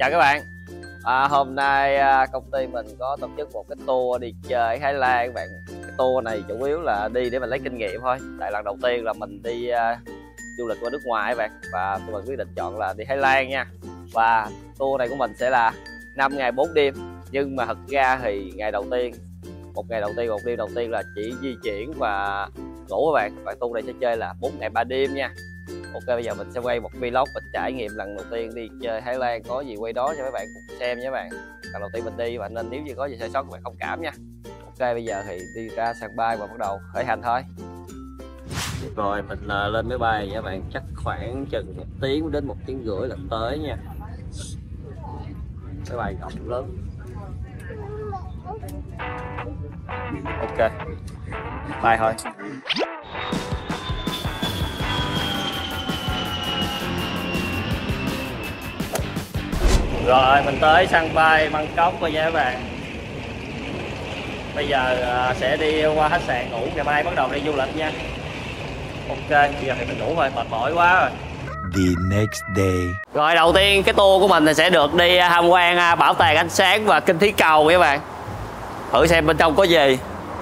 Chào các bạn. Hôm nay công ty mình có tổ chức một cái tour đi chơi Thái Lan các bạn. Cái tour này chủ yếu là đi để mình lấy kinh nghiệm thôi. Tại lần đầu tiên là mình đi du lịch qua nước ngoài các bạn. Và tụi mình quyết định chọn là đi Thái Lan nha. Và tour này của mình sẽ là 5 ngày 4 đêm. Nhưng mà thật ra thì ngày đầu tiên, một đêm đầu tiên là chỉ di chuyển và ngủ các bạn. Và tour này sẽ chơi là 4 ngày 3 đêm nha. Ok, bây giờ mình sẽ quay một vlog mình trải nghiệm lần đầu tiên đi chơi Thái Lan, có gì quay đó cho mấy bạn cùng xem nha các bạn. Lần đầu tiên mình đi và nên nếu như có gì sai sót các bạn thông cảm nha. Ok, bây giờ thì đi ra sân bay và bắt đầu khởi hành thôi. Rồi mình lên máy bay nha các bạn, chắc khoảng chừng 1 tiếng đến 1 tiếng rưỡi là tới nha. Máy bay rộng lớn. Ok, bay thôi. Rồi mình tới sân bay Bangkok rồi nha các bạn. Bây giờ sẽ đi qua khách sạn ngủ, ngày mai bắt đầu đi du lịch nha. Ok, bây giờ thì mình ngủ thôi, mệt mỏi quá rồi. The next day. Rồi đầu tiên cái tour của mình thì sẽ được đi tham quan bảo tàng ánh sáng và kinh khí cầu các bạn. Thử xem bên trong có gì.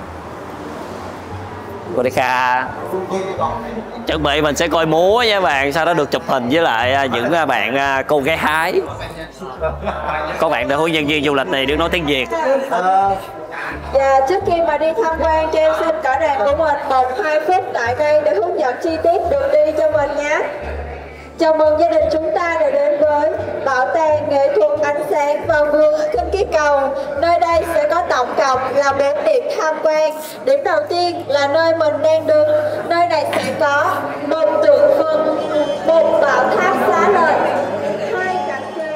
Kodika chuẩn bị mình sẽ coi múa nha các bạn, sau đó được chụp hình với lại những bạn cô gái Thái. Có bạn là hướng dẫn viên du lịch này đứng nói tiếng Việt. Và trước khi mà đi tham quan cho em xin cả đoàn của mình 1-2 phút tại đây để hướng dẫn chi tiết đường đi cho mình nhé. Chào mừng gia đình chúng ta đã đến với Bảo tàng Nghệ thuật Ánh sáng và vườn khinh khí cầu. Nơi đây sẽ có tổng cộng là 4 điểm tham quan. Điểm đầu tiên là nơi mình đang đứng. Nơi này sẽ có một tượng Phật, một bảo tháp xá lợi, 2 cánh cây.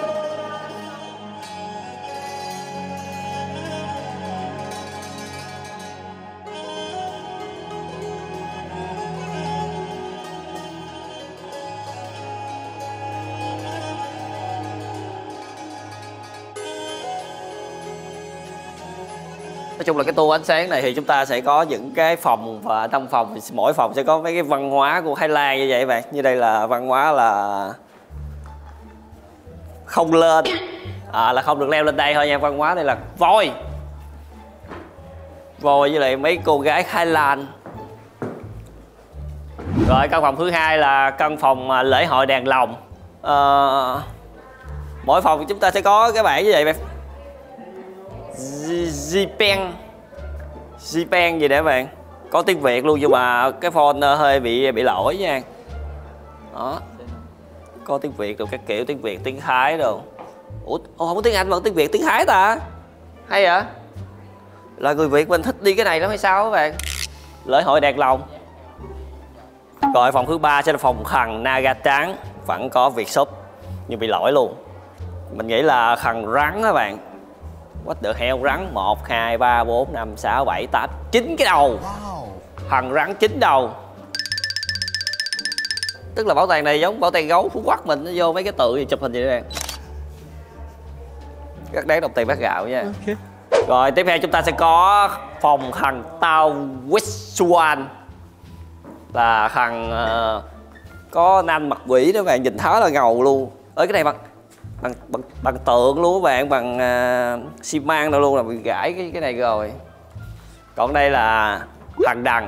Nói chung là cái tour ánh sáng này thì chúng ta sẽ có những cái phòng, và trong phòng thì mỗi phòng sẽ có mấy cái văn hóa của Thái Lan như vậy các bạn. Như đây là văn hóa là không lên, là không được leo lên đây thôi nha. Văn hóa này là voi với lại mấy cô gái Thái Lan. Rồi căn phòng thứ hai là căn phòng lễ hội đèn lồng. Mỗi phòng chúng ta sẽ có cái bảng như vậy bạn. Zipen gì để các bạn, có tiếng Việt luôn nhưng mà cái phone hơi bị lỗi nha. Đó, có tiếng Việt rồi các kiểu, tiếng Việt, tiếng Thái rồi. Ủa không có tiếng Anh mà có tiếng Việt, tiếng Thái ta, hay vậy? Là người Việt mình thích đi cái này lắm hay sao các bạn? Lễ hội đèn lồng. Rồi phòng thứ ba sẽ là phòng khăn naga trắng, vẫn có Việt shop nhưng bị lỗi luôn. Mình nghĩ là khăn rắn các bạn. What the hell, rắn 1, 2, 3, 4, 5, 6, 7, 8, 9 cái đầu. Thằng rắn 9 đầu. Tức là bảo tàng này giống bảo tàng gấu Phú Quốc mình, nó vô mấy cái tượng gì chụp hình vậy nè. Rất đáng đồng tiền bát gạo nha. Okay. Rồi tiếp theo chúng ta sẽ có phòng thằng tao Westwan. Là thằng có nanh mặt quỷ đó các bạn, nhìn tháo là ngầu luôn. Ở cái này bằng tượng luôn các bạn, bằng xi măng đâu luôn, là bị gãy cái này rồi. Còn đây là thằng đằng.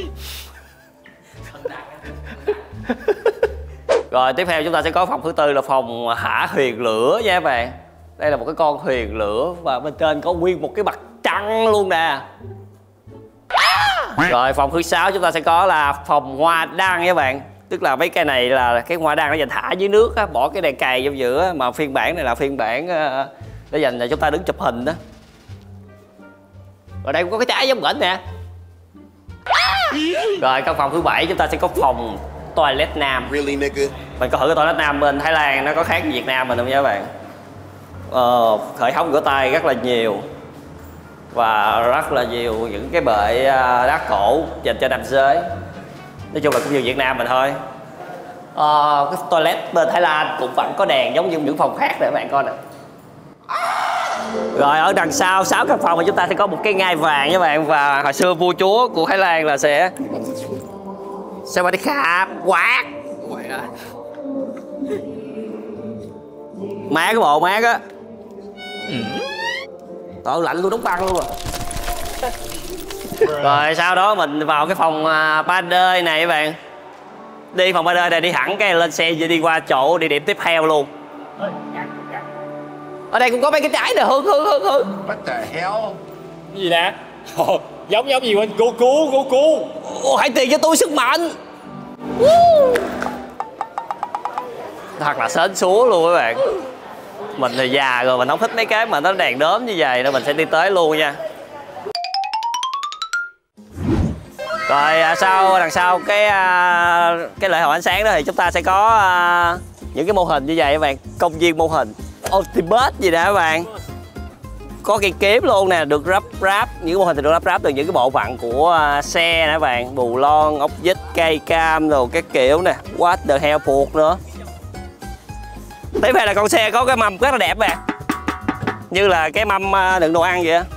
Rồi tiếp theo chúng ta sẽ có phòng thứ tư là phòng hỏa thuyền lửa nha các bạn. Đây là một cái con thuyền lửa và bên trên có nguyên một cái mặt trăng luôn nè. Rồi phòng thứ 6 chúng ta sẽ có là phòng hoa đăng nha các bạn. Tức là mấy cái này là cái hoa đăng nó dành thả dưới nước á, bỏ cái đèn cày vô giữa, mà phiên bản này là phiên bản để dành cho chúng ta đứng chụp hình đó. Ở đây cũng có cái trái giống nghển nè. Rồi căn phòng thứ 7 chúng ta sẽ có phòng toilet nam. Really, nigga? Mình có thử cái toilet nam bên Thái Lan nó có khác với Việt Nam mình không nha các bạn. Hệ thống rửa tay rất là nhiều và rất là nhiều những cái bệ đá cổ dành cho nam giới. Nói chung là cũng như Việt Nam mình thôi. Cái toilet bên Thái Lan cũng vẫn có đèn giống như những phòng khác để các bạn coi nè. Rồi ở đằng sau 6 căn phòng thì chúng ta sẽ có một cái ngai vàng các bạn. Và hồi xưa vua chúa của Thái Lan là sẽ Sawadee krap, quát. Mát cái bộ mát á. Trời lạnh luôn, đóng băng luôn à. Rồi sau đó mình vào cái phòng 3D này các bạn. Đi phòng 3D này đi thẳng cái lên xe đi qua chỗ địa điểm tiếp theo luôn. Ở đây cũng có mấy cái trái nè, Hương. What the hell? Cái gì nè? Giống gì quên, cu. Hãy tiền cho tôi sức mạnh. Thật là sến súa luôn các bạn. Mình thì già rồi, mình không thích mấy cái mà nó đèn đốm như vậy nên mình sẽ đi tới luôn nha. Rồi đằng sau cái lễ hội ánh sáng đó thì chúng ta sẽ có những cái mô hình như vậy các bạn. Công viên mô hình Ultimate gì đó các bạn. Có cây kiếm luôn nè, được ráp những cái mô hình thì được ráp từ những cái bộ phận của xe nè các bạn. Bù lon, ốc vít, cây cam rồi các kiểu nè. What the hell, phuộc nữa. Tiếp theo là con xe có cái mâm rất là đẹp bạn. Như là cái mâm đựng đồ ăn vậy á.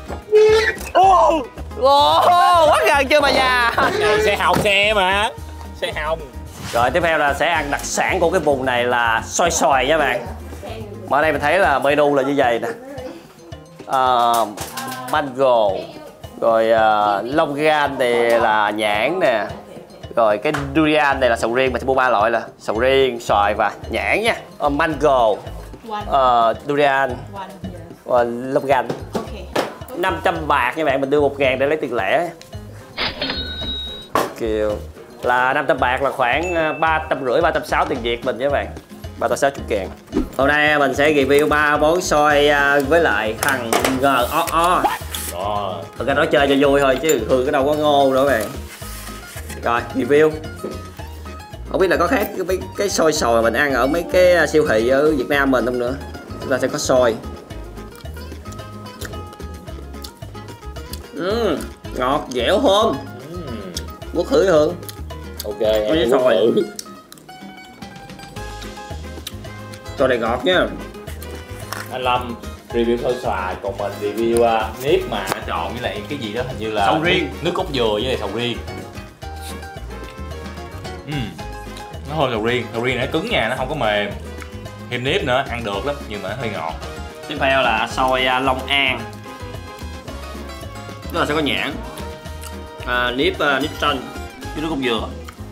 Quá gần chưa bà già. Xe hồng xe mà. Xe hồng. Rồi tiếp theo là sẽ ăn đặc sản của cái vùng này là xôi xoài nha bạn. Mà ở đây mình thấy là menu là như vậy nè. Mango. Rồi long gan thì là nhãn nè. Rồi cái durian này là sầu riêng, mình sẽ mua 3 loại là sầu riêng, xoài và nhãn nha. Mango, durian và long gan. 500 bạc nha bạn, mình đưa 1.000 để lấy tiền lẻ. Kiểu là 500 bạc là khoảng 350, 360 tiền Việt mình nha các bạn. 360.000. Hôm nay mình sẽ review 3 món xôi với lại thằng GOO. Thật ra nói chơi cho vui thôi chứ thường cái đâu có ngô nữa các bạn. Rồi review. Không biết là có khác mấy cái xôi xoài mình ăn ở mấy cái siêu thị ở Việt Nam mình không nữa. Chúng ta sẽ có xôi. Ngọt dẻo thơm. Muốn thử Hương? Ok, em muốn thử. Xôi này ngọt nha. Anh Lâm review xôi xoài, còn mình review nếp mà chọn với lại cái gì đó hình như là sầu riêng, nước cốt dừa với lại sầu riêng. Nó hơi sầu riêng nó cứng nha, nó không có mềm. Thêm nếp nữa, ăn được lắm nhưng mà nó hơi ngọt. Tiếp theo là xôi Long An. Đó là sẽ có nhãn, nếp xanh với nước cốt dừa.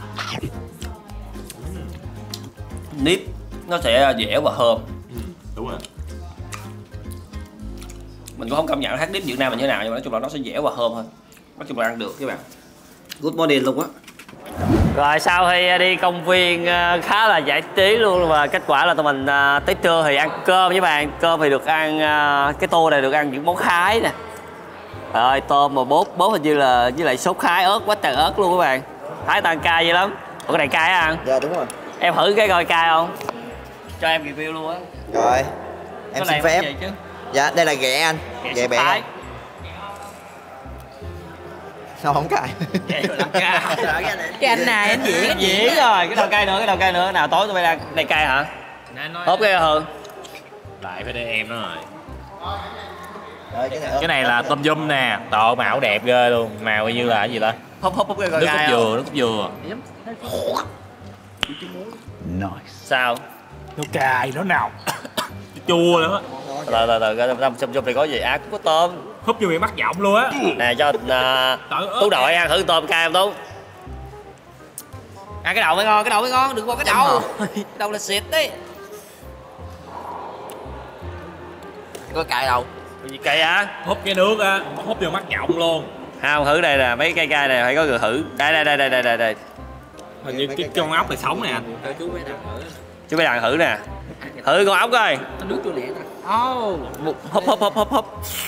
Nếp nó sẽ dẻo và thơm. Đúng rồi. Mình cũng không cảm nhận khác nếp Việt Nam mình như thế nào nhưng mà nói chung là nó sẽ dẻo và thơm thôi. Nói chung là ăn được các bạn. Good morning luôn á. Rồi sau khi đi công viên khá là giải trí luôn và kết quả là tụi mình tới trưa thì ăn cơm với bạn. Cơm thì được ăn cái tô này được ăn những món khái nè. Rồi tôm mà bốt hình như là với lại sốt khái ớt, quá trời ớt luôn các bạn. Thái ta ăn cay vậy lắm. Ủa cái này cay á ăn? Dạ đúng rồi. Em thử cái coi cay không? Cho em review luôn á. Rồi. Em xin phép. Chứ? Dạ đây là ghẹ anh. Ghẹ bẹ. Thái. Sao không cay? Cái anh này anh Diễn rồi, cái đầu cay nữa, nào tối tụi bay đang này cay hả? Hốt cái Hương. Lại phải để em nó rồi. Rồi, Cái này là tôm dum nè, tội màu đẹp ghê luôn, màu như là cái gì ta? Hốt cái coi Nước cay cốt không? dừa, nước cốt dừa. Nice. Sao? Nó cay, nó nồng. Chua lắm á. Trong này có gì? Cũng có tôm. Húp vô bị mắc giọng luôn á. Nè cho Tú đội ăn thử tôm cay không Tú? Ăn cái đầu mới ngon, đừng qua cái đầu. Cái đầu là xịt đấy. Có cay đâu? Cái gì cay hả? Húp cái nước á, húp vô mắc giọng luôn. Không, thử đây nè, mấy cây cay này phải có người thử. Đây. Hình như cái con ốc này sống nè anh. Chú bé đàn thử nè. Thử con ốc coi. nước chua lẹ ta. Húp.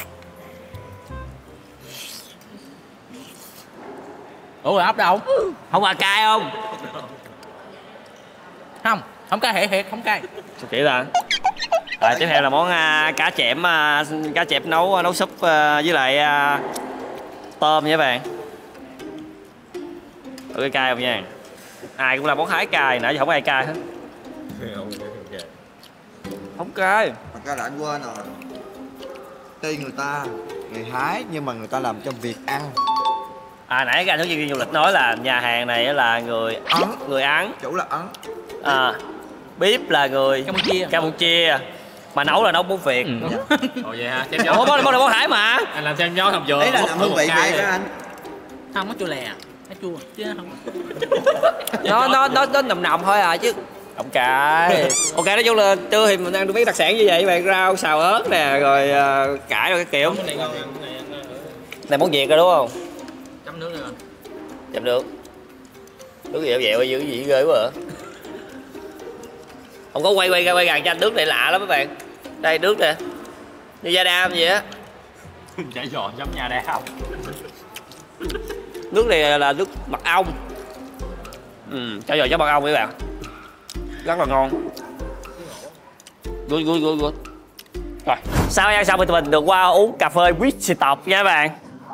Ủa là ốc đâu? Không à cay không? Không cay thiệt không cay. Kỹ ra. Rồi tiếp theo là món cá chép nấu súp với lại tôm nha các bạn. Thử cái cay không nha. Ai cũng làm món hái cay, nãy giờ không ai cay hết. Không cay. Thật ra là anh quên rồi. Tuy người ta người hái nhưng mà người ta làm cho việc ăn. Nãy cái anh hướng dẫn viên du lịch nói là nhà hàng này là người Ấn. Chủ là Ấn. Bếp là người Campuchia. Mà nấu là nấu món Việt. Ồ vậy hả? Ủa món Hải mà. Anh làm xem gió không vừa. Đấy là làm hương vị Việt đó anh. Không có chua lè, nó chua chứ không. Nó nồng nồng thôi à chứ. Không cải. Ok, nói chung là trưa thì mình ăn được mấy đặc sản như vậy bạn, rau xào ớt nè, rồi cải rồi cái kiểu. Cái này ngon ăn, Này món Việt rồi đúng không? chấm nước nữa. Chấm nước. Nước dẻo dẻo dữ gì ghê quá à. Không có quay gần cho anh, nước này lạ lắm các bạn. Đây nước nè. Như da đam vậy á. Chả giò chấm nhà đam. Nước này là nước mật ong. Chả giò chấm mật ong các bạn. Rất là ngon. Good. Rồi, sau ăn xong thì tụi mình được qua uống cà phê whisky tộc nha các bạn.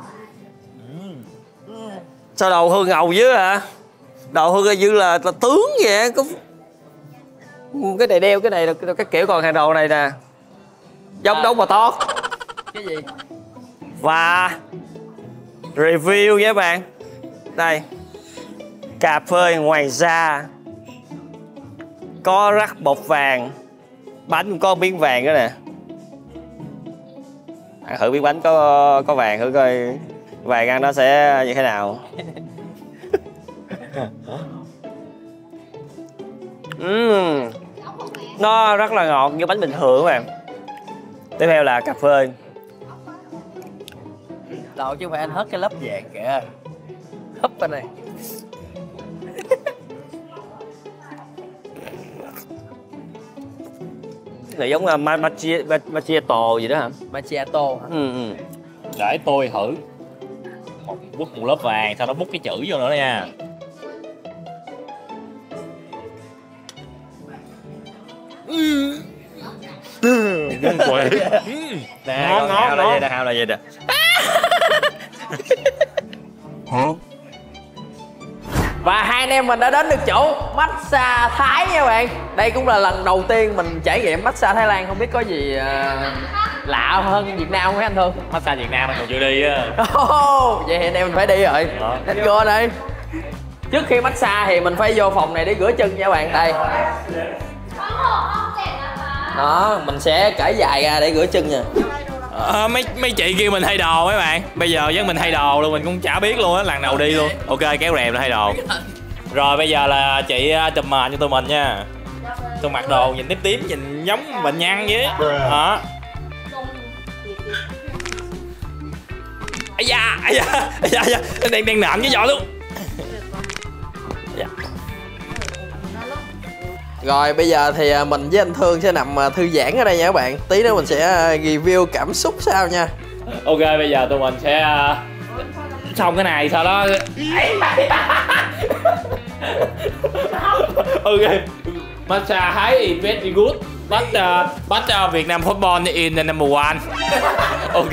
Sao đầu hương ngầu dữ hả? Đầu hương như là tướng vậy. Có cái này đeo cái này là cái kiểu, còn hàng đầu này nè giống đống bò tót. Cái gì? Và review nha các bạn. Đây, cà phê ngoài ra có rắc bột vàng, bánh cũng có miếng vàng nữa nè. Ăn thử miếng bánh có vàng thử coi vàng ăn nó sẽ như thế nào. Nó rất là ngọt như bánh bình thường các bạn. Tiếp theo là cà phê. Đâu chứ phải anh hớt cái lớp vàng kìa. Húp bên này. Cái này giống macchiato gì đó hả? Macchiato hả? Để tôi thử. Quất một lớp vàng, sau đó múc cái chữ vô nữa nha. Nè, ngon là vậy nè. Và hai anh em mình đã đến được chỗ massage Thái nha bạn. Đây cũng là lần đầu tiên mình trải nghiệm massage Thái Lan. Không biết có gì lạ hơn Việt Nam không mấy anh Thương? Massage Việt Nam anh còn chưa đi á. Vậy thì anh em mình phải đi rồi. Let's go đi. Trước khi massage thì mình phải vô phòng này để rửa chân nha bạn. Đây. Đó, mình sẽ cởi giày ra để rửa chân nha. Mấy chị kêu mình thay đồ mấy bạn. Bây giờ chắc mình thay đồ luôn, mình cũng chả biết luôn á, lần đầu đi luôn. Ok, kéo rèm là thay đồ. Rồi bây giờ là chị chùm mền cho tụi mình nha. Tôi mặc đồ nhìn tím tím, nhìn giống bệnh nhân vậy đó. Ây da, đang nạm với giò luôn. Rồi bây giờ thì mình với anh Thương sẽ nằm thư giãn ở đây nha các bạn. Tí nữa mình sẽ review cảm xúc sau nha. Ok, bây giờ tụi mình sẽ xong cái này sau đó. Ok, massage Thái is very good, but Việt Nam football in the number one. Ok.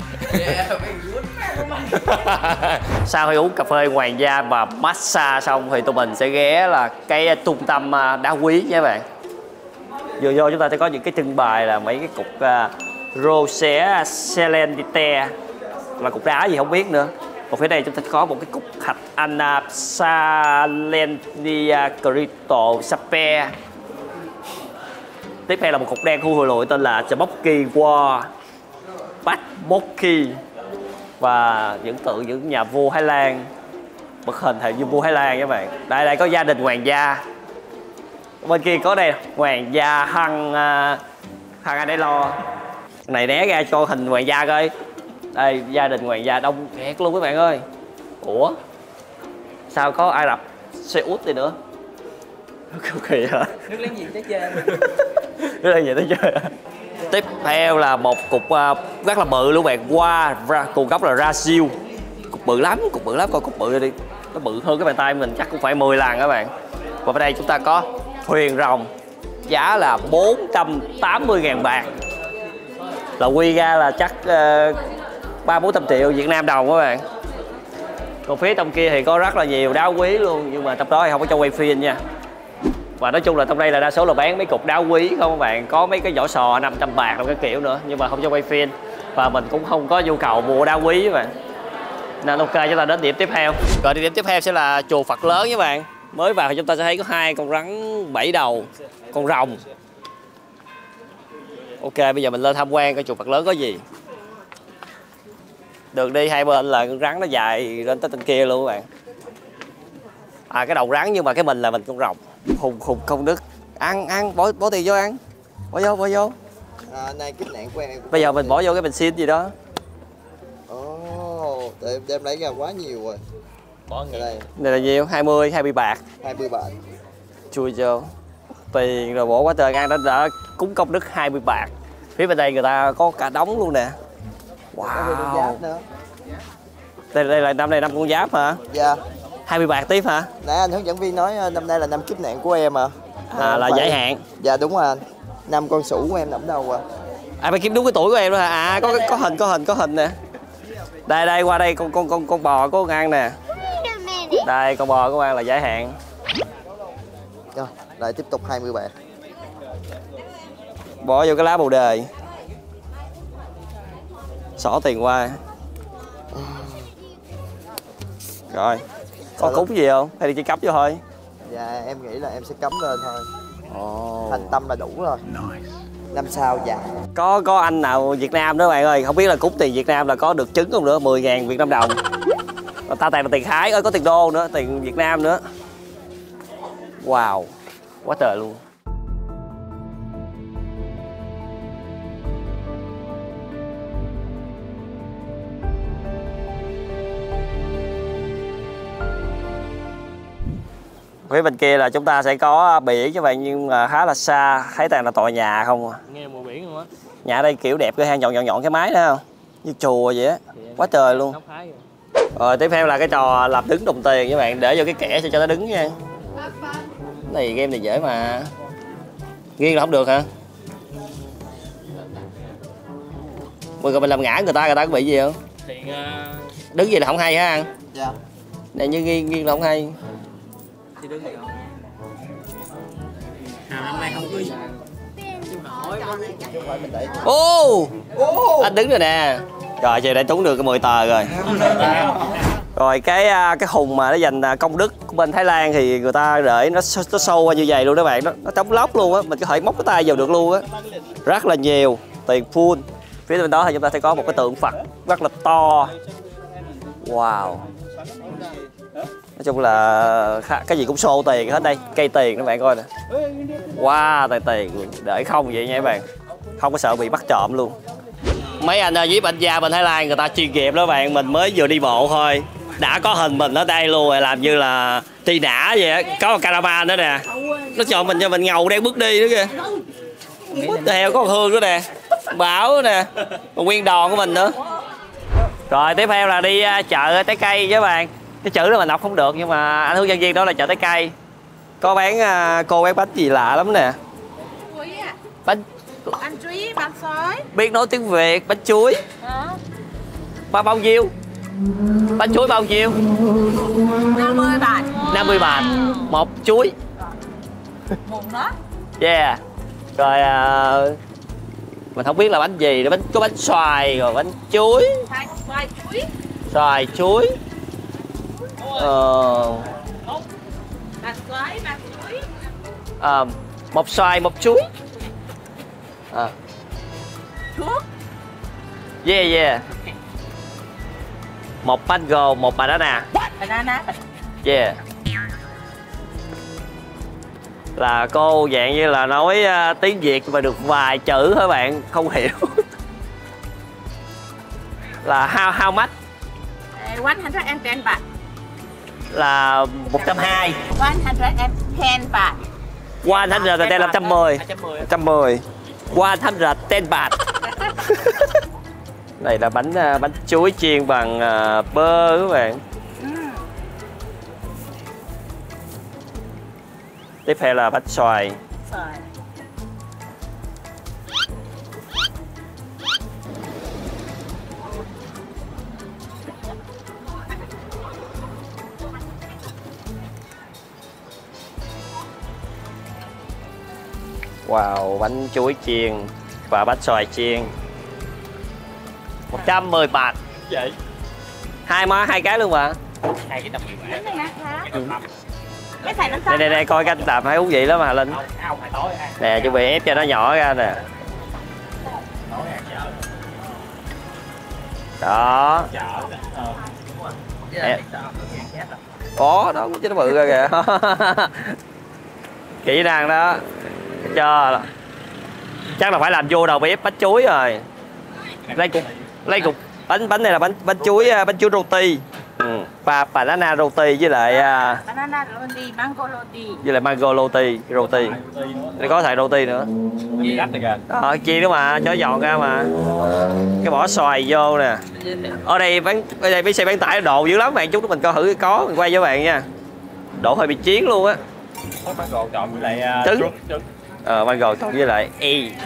Sau khi uống cà phê hoàng gia và massage xong thì tụi mình sẽ ghé là cái trung tâm đá quý nha các bạn. Vừa vô chúng ta sẽ có những cái trưng bày là mấy cái cục Rosea Selenite, là cục đá gì không biết nữa. Còn phía đây chúng ta có một cái cục thạch Anna Salentia Crito Sape. Tiếp theo là một cục đen khu hồi lụi tên là Jaboki War Batmoki, và những tượng những nhà vua Thái Lan, bức hình hệ như vua Thái Lan các bạn. Đây có gia đình hoàng gia. Bên kia có đây hoàng gia Hằng Adelo. Này né ra cho hình hoàng gia coi. Đây gia đình hoàng gia đông nghẹt luôn các bạn ơi. Ủa sao có Ai Rập Xê Út đi nữa? Kỳ hả? Nước láng giềng tới chơi. Nước láng giềng tới chơi. Tiếp theo là một cục rất là bự luôn bạn. Nguồn gốc là Brazil. Cục bự lắm, coi cục bự đi. Nó bự hơn cái bàn tay mình chắc cũng phải 10 lần các bạn. Và bên đây chúng ta có thuyền rồng, giá là 480.000 bạc, là quy ra là chắc 300-400 triệu Việt Nam đồng các bạn. Còn phía trong kia thì có rất là nhiều đá quý luôn, nhưng mà trong đó thì không có cho quay phim nha. Và nói chung là trong đây là đa số là bán mấy cục đá quý không các bạn. Có mấy cái vỏ sò 500 bạc rồi cái kiểu nữa, nhưng mà không cho quay phim. Và mình cũng không có nhu cầu mua đá quý các bạn. Nên ok, chúng ta đến điểm tiếp theo. Rồi địa điểm tiếp theo sẽ là chùa Phật lớn các bạn. Mới vào thì chúng ta sẽ thấy có 2 con rắn 7 đầu, con rồng. Ok, bây giờ mình lên tham quan coi chuột mặt lớn có gì. Đường đi hai bên là con rắn nó dài lên tới trên kia luôn các bạn. À, cái đầu rắn nhưng mà cái mình là mình con rồng. Hùng khùng công đức. Ăn bỏ tiền vô ăn. Bỏ vô. Này kiếp nạn của em. Bây giờ mình bỏ vô cái bình xin gì đó. Ồ, em lấy ra quá nhiều rồi. Bỏ Ở đây Này là nhiêu? 20 bạc. 20 bạc. Chui vô. Tiền rồi bỏ quá trời, ăn đã cúng công đức 20 bạc. Phía bên đây người ta có cả đống luôn nè. Wow. Giáp nữa. Đây là năm con giáp hả? Dạ. 20 bạc tiếp hả? Nãy anh hướng dẫn viên nói năm nay là năm kiếp nạn của em à. Là giải hạn. Dạ đúng rồi anh. Năm con sủ của em nằm đâu à? À, mày kiếm đúng cái tuổi của em đó hả? À, có hình nè. Đây qua đây con bò có con ăn nè. Đây con bò có con ăn là giải hạn. Rồi, lại tiếp tục 20 bạc. Bỏ vô cái lá bồ đề. Xỏ tiền qua. Rồi. Có cúng gì không? Hay là chỉ cắm vô thôi? Dạ em nghĩ là em sẽ cắm lên thôi. Ồ. Thành tâm là đủ rồi. Năm sau dạ. Có anh nào Việt Nam đó bạn ơi, không biết là cúng tiền Việt Nam là có được trứng không nữa, 10.000 Việt Nam đồng. Ta tiền là tiền Thái ơi, có tiền đô nữa, tiền Việt Nam nữa. Wow, quá trời luôn. Phía bên kia là chúng ta sẽ có biển các bạn, nhưng mà khá là xa, thấy toàn là tòa nhà không à. Nghe mùi biển luôn á. Nhà ở đây kiểu đẹp, cái hang nhọn cái mái đó không? Như chùa vậy á, quá trời luôn. Rồi tiếp theo là cái trò làm đứng đồng tiền các bạn, để vô cái kẻ cho nó đứng nha. Này game này dễ mà. Nghiêng là không được hả? Rồi mình làm ngã người ta có bị gì không? Thì Đứng gì là không hay hả anh? Dạ. Này như nghiêng là không hay. thì đứng này không. Năm nay không có gì. Ô, anh đứng rồi nè. Rồi giờ đã trúng được cái 10 tờ rồi. Rồi cái hùng mà nó dành công đức của bên Thái Lan thì người ta để nó sâu qua như vậy luôn đó bạn, nó trống lóc luôn á, mình có thể móc cái tay vào được luôn á. Rất là nhiều, tiền full. Phía bên đó thì chúng ta sẽ có một cái tượng Phật rất là to. Wow. Nói chung là cái gì cũng xô tiền hết đây, cây tiền các bạn coi nè. Wow, tiền để không vậy nha các bạn. Không có sợ bị bắt trộm luôn. Mấy anh với anh gia bên Thái Lan người ta chuyên nghiệp đó bạn, mình mới vừa đi bộ thôi đã có hình mình ở đây luôn rồi, làm như là truy nã vậy á. Có một caravan nữa nè, nó chọn mình cho mình ngầu đang bước đi nữa kìa. Theo có một Hương nữa nè, Bảo nè, một nguyên đoàn của mình nữa. Rồi tiếp theo là đi chợ trái cây với bạn. Cái chữ đó mình đọc không được nhưng mà anh hướng dẫn viên đó là chợ trái cây. Có bán cô bán bánh gì lạ lắm nè. Bánh chuối, bánh xối. Biết nói tiếng Việt, bánh chuối. Bao nhiêu? Bánh chuối bao nhiêu? 50 bạc. 50 bạc. Một chuối. Một đó. Yeah. Rồi mình không biết là bánh gì, có bánh xoài rồi bánh chuối. Xoài chuối. Xoài chuối. Bạc xoài, bạc chuối. Một xoài, một chuối. Thuốc. Yeah. Một mango, một banana. Banana. Yeah. Là cô dạng như là nói tiếng Việt mà được vài chữ thôi bạn, không hiểu. Là how much? 110 baht. Là 120. 110 baht. 110 là 110. 110. 110 baht. Này là bánh chuối chiên bằng bơ các bạn. Tiếp theo là bánh xoài. Wow, bánh chuối chiên và bánh xoài chiên. 110 baht. Vậy. Hai cái luôn mà. Hai cái 50 bạc. Cái xài nó Đây coi cách làm hay thú vị lắm mà Linh. Nè chuẩn bị ép cho nó nhỏ ra nè. Đó. Có đó, chứ nó bự ra kìa. Kỹ năng đó. Cho chắc là phải làm vô đầu bếp bánh chuối rồi. Lấy cục bánh này là bánh chuối roti. Banana roti với lại Banana roti, mango roti. với lại mango roti. Đây có thầy roti nữa. Đó, chi nữa mà, cho giòn ra mà. Cái bỏ xoài vô nè. Ở đây bánh xe bán tải độ dữ lắm bạn, chúng mình coi thử có mình quay với bạn nha. Độ hơi bị chiến luôn á. Mango trộn với lại trứng. Mango trộn với lại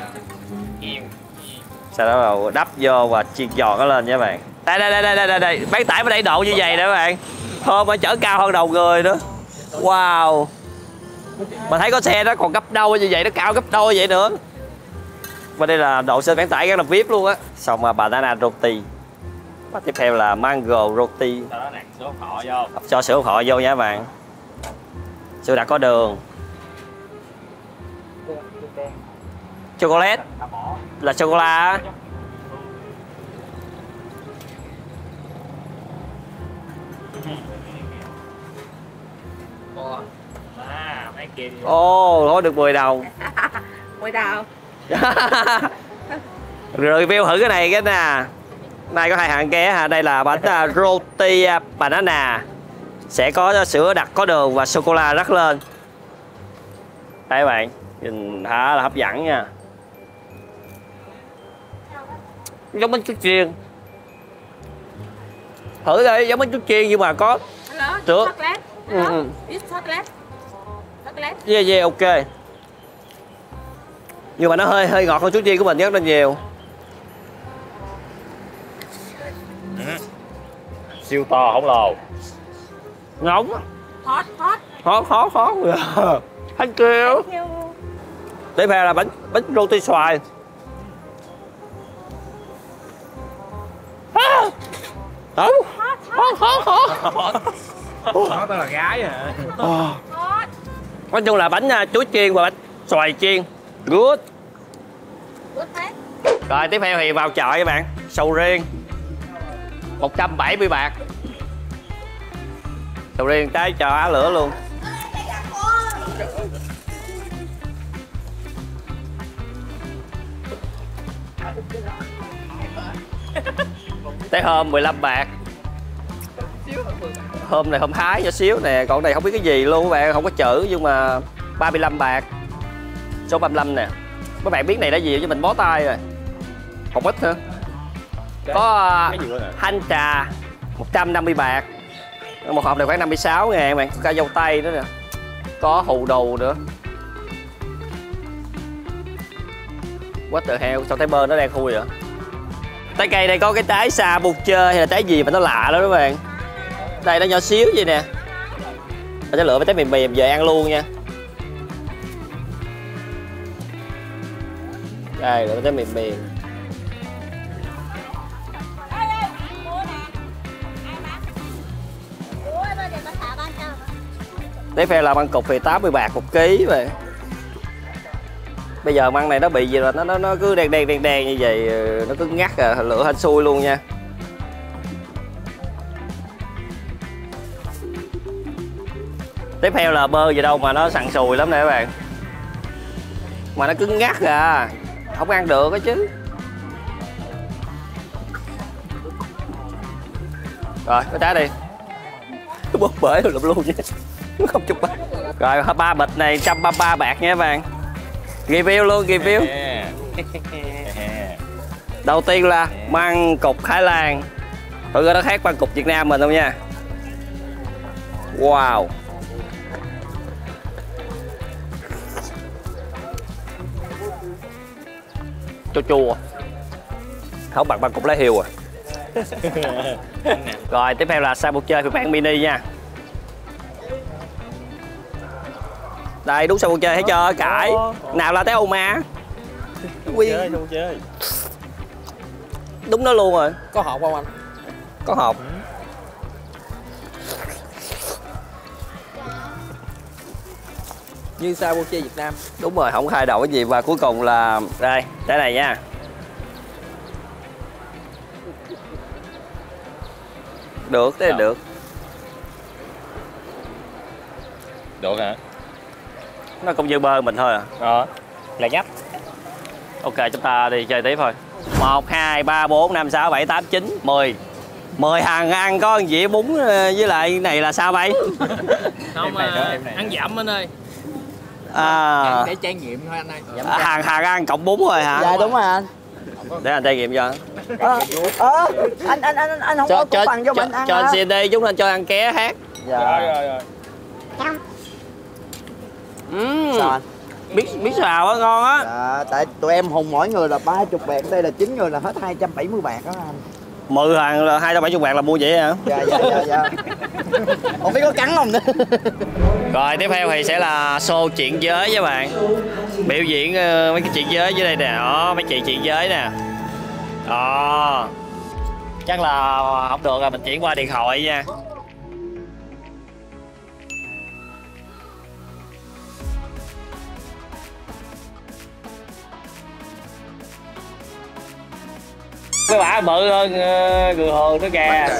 sau đó là đắp vô và chiên giòn nó lên nha các bạn. Đây bán tải mới đẩy độ như vậy nè các bạn. Thơm mà chở cao hơn đầu người nữa. Wow. Mà thấy có xe nó còn gấp đôi như vậy, nó cao gấp đôi vậy nữa. Và đây là độ xe bán tải rất là VIP luôn á. Xong mà banana roti. Và tiếp theo là mango roti. Cho sữa họ vô nha các bạn. Sữa đặc có đường. Chocolate là sô-cô-la. Ồ, được 10 đồng. 10 đồng. Rồi review thử cái này cái nè. Nay có hai hạng ké ha. Đây là bánh roti banana. Sẽ có sữa đặc có đường và sô-cô-la rắc lên. Đây các bạn, nhìn khá là hấp dẫn nha. Giống bánh trứng chiên. Thử đi, giống bánh trứng chiên nhưng mà có Hello, sữa. chocolate. Hello, it's chocolate. Chocolate. Yeah, ok. Nhưng mà nó hơi ngọt hơn trứng chiên của mình rất là nhiều. Siêu to khổng lồ. Nóng. Hot. Thank you. Tiếp theo là bánh roti xoài. Hot. Nó là gái hả? Nói chung là bánh chuối chiên và bánh xoài chiên. Good. Rồi tiếp theo thì vào chợ các bạn. Sầu riêng 170 bạc. Sầu riêng trái cho á lửa luôn. Trái hôm 15 bạc. Hôm này hôm hái cho xíu nè, còn này không biết cái gì luôn các bạn, không có chữ nhưng mà 35 bạc. Số 35 nè. Các bạn biết này là gì chứ mình bó tay rồi. Không ít nữa. Có thanh trà 150 bạc. Một hộp này khoảng 56 ngàn bạn, có cả dâu tây nữa nè. Có hù đồ nữa. What the hell, sao thấy bơ nó đang khui vậy? Trái cây đây có cái trái sa bột chơi hay là trái gì mà nó lạ đó các bạn. Đây nó nhỏ xíu vậy nè. Mình sẽ lựa mấy trái mềm mềm về ăn luôn nha. Đây lựa mấy trái mềm mềm. Tiếp theo là măng cục thì 80 bạc 1 ký vậy. Bây giờ măng này nó bị gì rồi, nó cứ đen như vậy, nó cứ ngắt lửa hên xui luôn nha. Tiếp theo là bơ gì đâu mà nó sần sùi lắm nè các bạn. Mà nó cứ ngắt không ăn được á chứ. Rồi, có trái đi. Bóp bể rồi luôn nha. Không chục bạc. Rồi 3 bịch này 133 bạc nha các bạn. Review luôn, review. Đầu tiên là măng cục Thái Lan. Thử coi nó khác măng cục Việt Nam mình không nha. Wow. Chua chua. Không bằng măng cục lá hiêu à. Rồi tiếp theo là sambuche phiên bản mini nha. Đây đúng sambuche thấy chưa, cải. Nào là tới ô ma. Chơi. Đúng nó luôn rồi. Có hộp không anh? Có hộp. Như sambuche Việt Nam. Đúng rồi, không thay đổi cái gì. Và cuối cùng là đây, cái này nha. Được, thế là được. Được hả? Nó cũng như bơ mình thôi à. Là nhấp. Ok, chúng ta đi chơi tiếp thôi. 1, 2, 3, 4, 5, 6, 7, 8, 9, 10. 10 thằng ăn có dĩa bún với lại cái này là sao bay? Không, ăn dặm anh ơi. Để trải nghiệm thôi anh ơi. Hàng ăn cộng bún thôi hả? Dạ đúng rồi anh. Để anh trải nghiệm cho. Anh không có củ bằng cho mình ăn. Cho anh xin đi, chúng anh cho ăn ké hát. Dạ. Rồi. Sao anh? Biết xào á, ngon á. Dạ, tại tụi em hùng mỗi người là 30 bạc, đây là 9 người là hết 270 bạc đó anh. 10 thằng là 270 bạc là mua vậy hả? Dạ. Không biết có cắn không nữa. Rồi tiếp theo thì sẽ là show chuyện giới với bạn. Biểu diễn mấy cái chuyện giới dưới đây nè. Đó, mấy chị chuyện giới nè. Đó. Chắc là không được là mình chuyển qua điện thoại nha. Cái bả bự hơn người thường nữa kìa.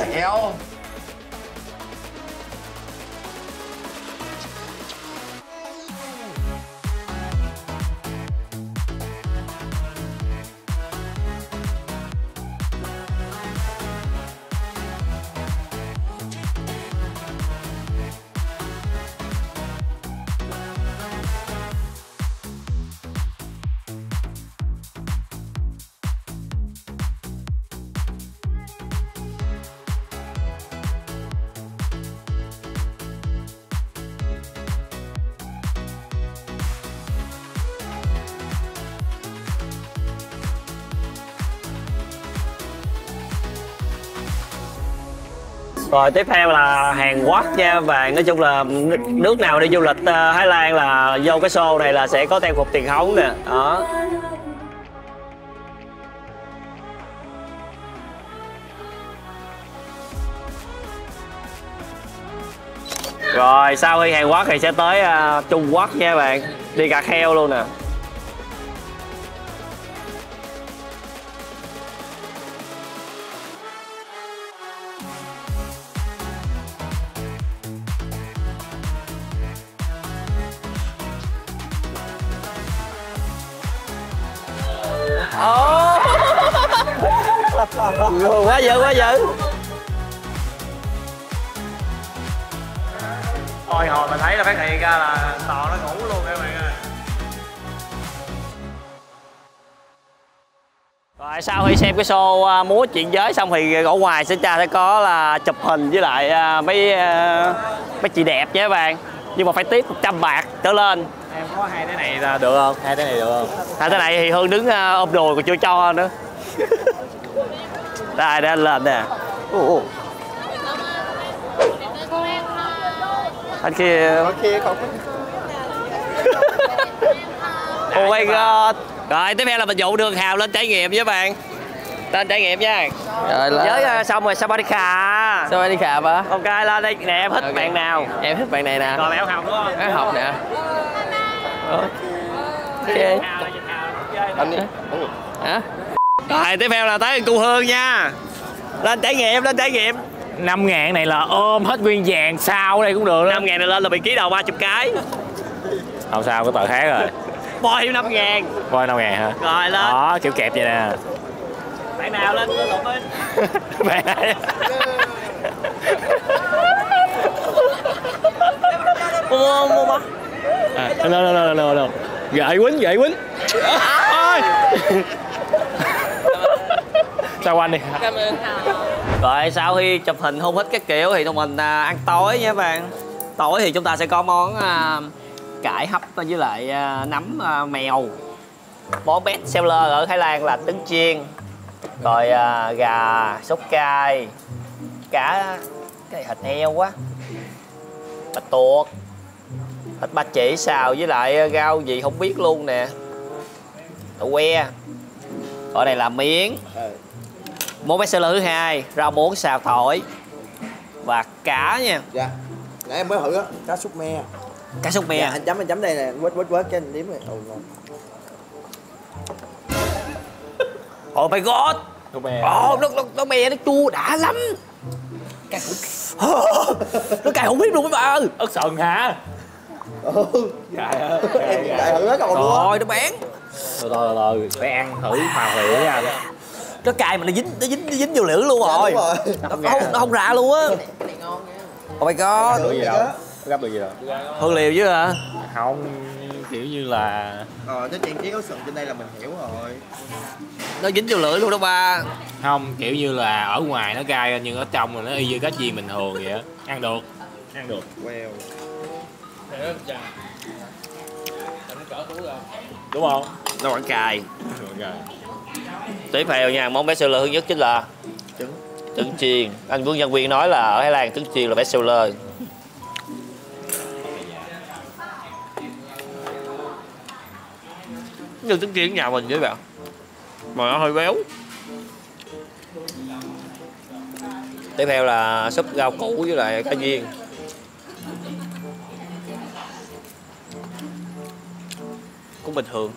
Rồi tiếp theo là Hàn Quốc nha bạn. Nói chung là nước nào đi du lịch Thái Lan là vô cái show này là sẽ có trang phục truyền thống nè. Đó. Rồi sau khi Hàn Quốc thì sẽ tới Trung Quốc nha bạn. Đi cà kheo luôn nè. Quá dữ, quá dữ. Hồi mình thấy là phát hiện ra là Tò nó ngủ luôn các bạn ơi. Rồi sau khi xem cái show múa chuyện giới xong thì ở ngoài sẽ có là chụp hình với lại mấy chị đẹp nha các bạn. Nhưng mà phải tiếp 100 bạc trở lên. Em có 2 cái này là được không? 2 cái này được không? 2 cái này thì Hương đứng ôm đùi còn chưa cho nữa. Đây để anh lên nè. Anh kia không. Oh my god. Rồi tiếp theo là mình dụ Đường Hào lên trải nghiệm với bạn. Lên trải nghiệm nha. Rồi Giới xong rồi Sawadika. Sawadika ba. Ok lên đây nè, em thích Okay. bạn nào? Em thích bạn này nè. Rồi bạn học đúng không? Em học nè. Ok. Anh đi. Hả? Rồi tiếp theo là tới cô Hương nha. Lên trải nghiệm, lên trải nghiệm. 5.000 này là ôm hết nguyên vàng sao đây cũng được đó. 5.000 này lên là bị ký đầu 30 cái. Không sao, có tờ khác rồi. Voi 5.000. Voi 5.000 hả? Rồi lên. Đó, kiểu kẹp vậy nè. Bạn nào lên lục lên. Bạn này. Mua. No. Gậy quýnh. Ôi. Sao anh đi. Cảm ơn. Rồi sau khi chụp hình hôn hít các kiểu thì tụi mình ăn tối nha các bạn. Tối thì chúng ta sẽ có món cải hấp với lại nấm mèo. Món best seller ở Thái Lan là trứng chiên. Rồi gà sốt cay, cá cái thịt heo quá, bạch tuộc, thịt ba chỉ xào với lại rau gì không biết luôn nè, đậu que. Ở này là miếng. Món best seller thứ hai, rau muống xào tỏi và cá nha. Dạ. Nãy em mới thử á, cá súp me. Cá súp me. Dạ, anh chấm đây nè, quết cái anh đếm này. Oh my god. Súp me. Ồ, nó me nó chua đã lắm. Nó cay không biết luôn mấy bà ơi. Ớt sần hả? Đại thử hết còn luôn á. Rồi nó bán. Từ phải ăn thử màu hiệu nha. Nó cay mà nó dính vô lưỡi luôn rồi. Nó không ra luôn á. Oh my god. Được gì đâu? Gấp được gì đâu? Hơn liều chứ hả? Không, kiểu như là Nó trang trí ớt sừng trên đây là mình hiểu rồi. Nó dính vô lưỡi luôn đó ba. không, kiểu như là ở ngoài nó cay nhưng ở trong là nó y như cá chiên bình thường vậy á. Ăn được. Wow. Đúng không? Nó vẫn cay. Tiếp theo nha, món best seller thứ nhất chính là trứng chiên. Anh Vương Nhân Viên nói là ở Thái Lan trứng chiên là best seller. Như trứng chiên nhà mình với bạn, mà nó hơi béo. Tiếp theo là súp rau củ với lại cá viên. Cũng bình thường.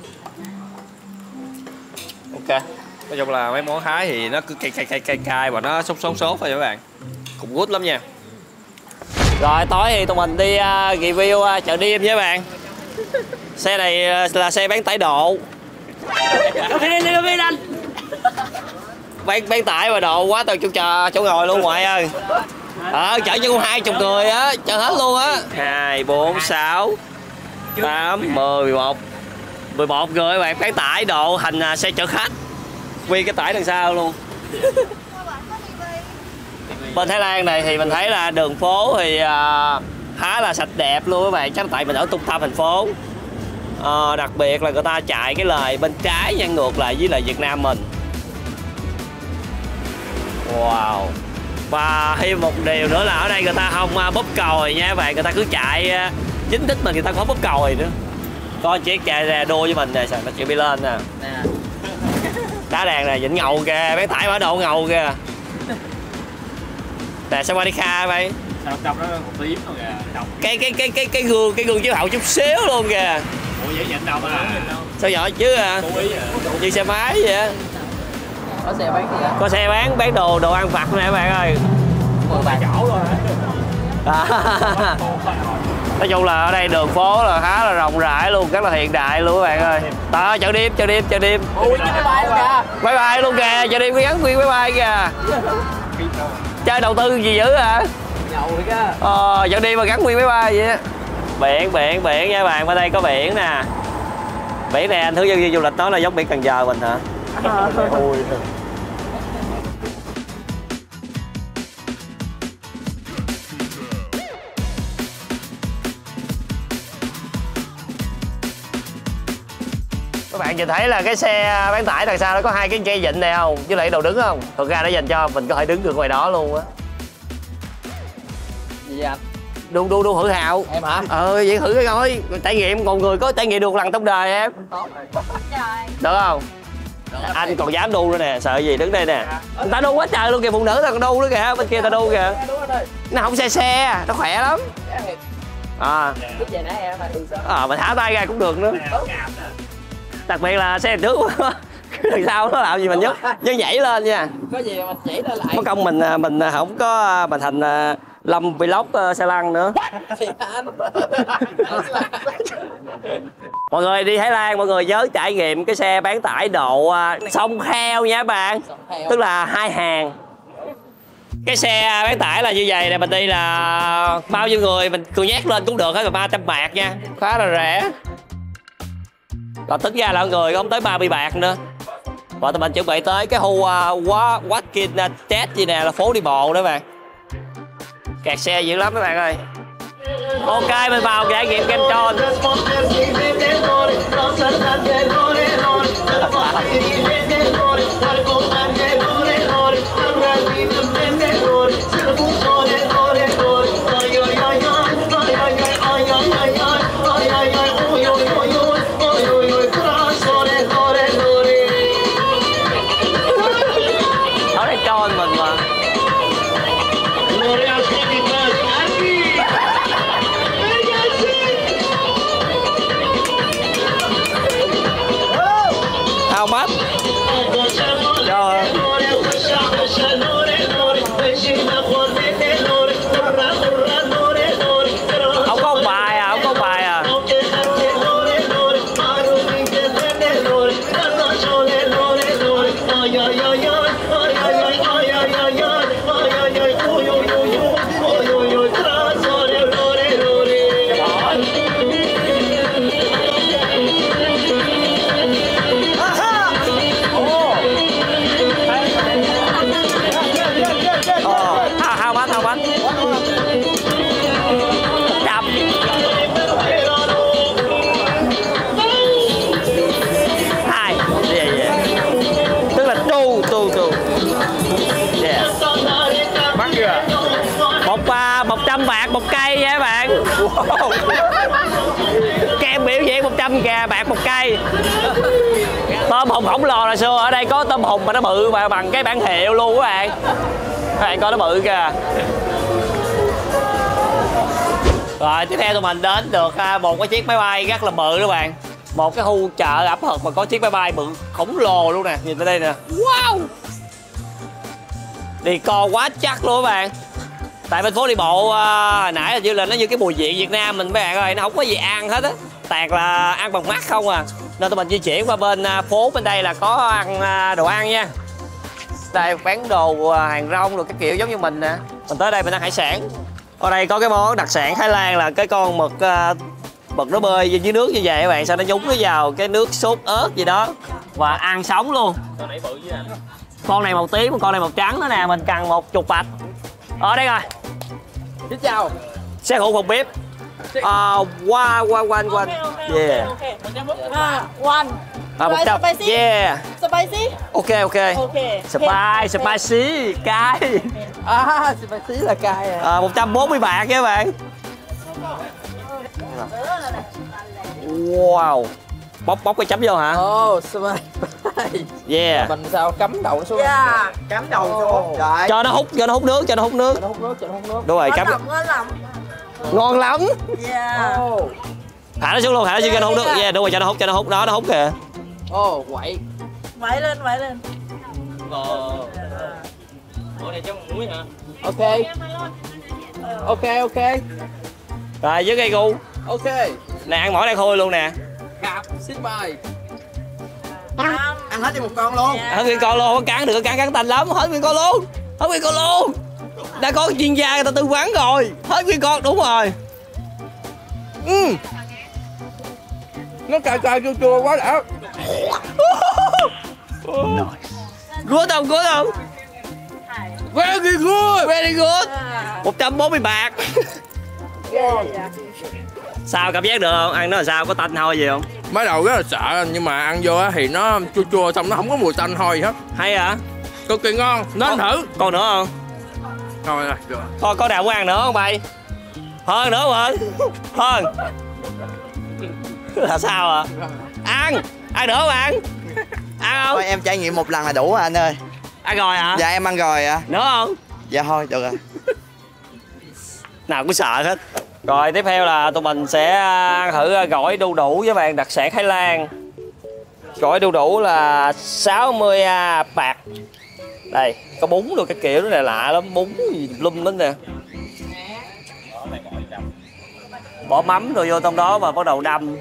Ok, nói chung là mấy món Thái thì nó cứ cay và nó sốt thôi các bạn, cũng good lắm nha. Rồi tối thì tụi mình đi review chợ đêm với các bạn. Xe này là xe bán tải độ. Bán tải và đồ quá tao chỗ ngồi luôn ngoại ơi. Chở cho 20 người á, chở hết luôn á. 2, 4, 6, 8, 10, 11 người các bạn, bán tải độ thành xe chở khách. Nguyên cái tải đằng sau luôn. Bên Thái Lan này thì mình thấy là đường phố thì khá là sạch đẹp luôn các bạn, chắc tại mình ở trung tâm thành phố. Đặc biệt là người ta chạy cái lời bên trái nhân ngược lại với lại Việt Nam mình. Wow. Và thêm một điều nữa là ở đây người ta không bóp còi nha các bạn, người ta cứ chạy chính thích mình, người ta không bóp còi nữa. Con chiếc chạy ra đua với mình nè, nó chịu đi lên nè. Đá đèn này vĩnh ngầu kìa, bán tải mở độ ngầu kìa. Nè sao qua đi kha vậy? Sao trong đó một tiếng luôn kìa. Cái gương chiếu hậu chút xíu luôn kìa. Ủa vậy nhìn đâu mà. Sao giỏi chứ à? Như xe máy vậy á. Có xe bán gì á? Có xe bán đồ ăn vặt nè các bạn ơi. 10 bạc chỗ luôn hả? Nói chung là ở đây đường phố là khá là rộng rãi luôn, rất là hiện đại luôn các bạn ơi. Đó, chợ đêm. Ui, máy bay luôn kìa. Máy bay luôn kìa, chợ đêm gắn nguyên máy bay kìa. Chơi đầu tư gì dữ hả? Nhậu rồi kìa. Chợ đêm mà gắn nguyên máy bay vậy á. Biển nha các bạn, bên đây có biển nè. Biển này anh hướng dẫn viên du lịch nói là giống biển Cần Giờ mình hả? Ui. Các bạn nhìn thấy là cái xe bán tải đằng sau nó có hai cái dây vịn này không? Với lại đầu đứng không? Thực ra nó dành cho mình có thể đứng được ngoài đó luôn á. Gì vậy anh? Đu thử hào. Em hả? Vậy thử cái coi. Trải nghiệm, còn người có trải nghiệm được lần trong đời em. Được không? Được, anh còn dám đu nữa nè, sợ gì, đứng đây nè. Người ta đu quá trời luôn kìa, phụ nữ ta còn đu nữa kìa, bên kia ta đu kìa. Nó không xe, nó khỏe lắm. Mình thả tay ra cũng được nữa. Đặc biệt là xe trước đằng sau nó làm gì mình nhớ nhảy lên nha. Có gì mà nhảy lên lại. Mất công mình không có mình thành Lâm vlog xe lăn nữa. Mọi người đi Thái Lan mọi người nhớ trải nghiệm cái xe bán tải độ song kheo nha các bạn, tức là 2 hàng. Cái xe bán tải là như vậy nè, mình đi là bao nhiêu người mình cứ nhét lên cũng được hết, là 300 bạc nha, khá là rẻ. Còn tính ra là người không tới 30 bạc nữa. Và tụi mình chuẩn bị tới cái khu Watkins Test gì nè, là phố đi bộ đó bạn. Kẹt xe dữ lắm các bạn ơi. Ok, mình vào trải nghiệm kem tròn. Nó đang tròn mình mà. How much? Yeah. Mắc chưa? 100 bạc một cây nha các bạn. Wow. Kem biểu diễn 100 bạc một cây. Tôm hùm khổng lồ là xưa, ở đây có tôm hùm mà nó bự mà bằng cái bản hiệu luôn các bạn. Các bạn coi nó bự kìa. Rồi tiếp theo tụi mình đến được một cái chiếc máy bay rất là bự các bạn. Một cái khu chợ ẩm thực mà có chiếc máy bay bự khổng lồ luôn nè, nhìn tới đây nè. Wow. Đi co quá chắc luôn các bạn. Tại bên phố đi bộ hồi nãy là như là nó như cái mùi vị Việt Nam mình mấy bạn ơi, nó không có gì ăn hết á, toàn là ăn bằng mắt không à. Nên tụi mình di chuyển qua bên phố bên đây là có ăn đồ ăn nha. Đây bán đồ hàng rong rồi các kiểu giống như mình nè. Mình tới đây mình ăn hải sản. Ở đây có cái món đặc sản Thái Lan là cái con mực nó bơi dưới nước như vậy các bạn, sao nó nhúng nó vào cái nước sốt ớt gì đó và ăn sống luôn. Con này màu tím, con này màu trắng nữa nè, mình cần một chục bạch. Ở đây rồi. Xin chào. Xe hủ không bếp. One. Yeah. One. 100. Spicy? Yeah. Spicy? Ok. Okay. Spicy cay. Spicy là cay à. 140 bạc nha các bạn. Wow. Bóc cái chấm vô hả? Spicy. Yeah. Mình sao cắm đầu xuống. Yeah. Cắm đầu xuống. Trời. Cho nó hút nước. Cho nó hút nước. Đúng rồi, cắm. Ngon lắm. Yeah. Thả nó xuống luôn, cho nó hút nước. Yeah, đúng rồi, cho nó hút đó, nó hút kìa. Quậy. Quậy lên. Ủa này chấm muối hả? Ok. Rồi với cây gu. Ok. Nè ăn mỏi đây khôi luôn nè. Cặp xin mời. Ăn hết đi một con luôn. Hết nguyên con luôn, cắn được cắn tanh lắm, hết nguyên con luôn. Đã có chuyên gia người ta tư vấn rồi, hết nguyên con đúng rồi. Nó cay chua quá đã. Good không? Very good. 140 bạc. Sao cảm giác được không? Ăn nó là sao? Có tanh hôi gì không? Mới đầu rất là sợ nhưng mà ăn vô thì nó chua xong nó không có mùi tanh hôi gì hết. Hay hả? Cực kỳ ngon, nên thử. Còn nữa không? Thôi rồi, được. Thôi có nào muốn ăn nữa không bay? Hơn nữa hơn. Là sao à? Ăn nữa không ăn? Ăn không? Thôi em trải nghiệm một lần là đủ rồi anh ơi. Ăn rồi hả? Dạ em ăn rồi ạ. Nữa không? Dạ thôi được rồi. Nào cũng sợ hết. Rồi tiếp theo là tụi mình sẽ thử gỏi đu đủ với bạn, đặc sản Thái Lan. Gỏi đu đủ là 60 bạc. Đây có bún rồi cái kiểu này lạ lắm, bún gì lum đến nè. Bỏ mắm rồi vô trong đó và bắt đầu đâm.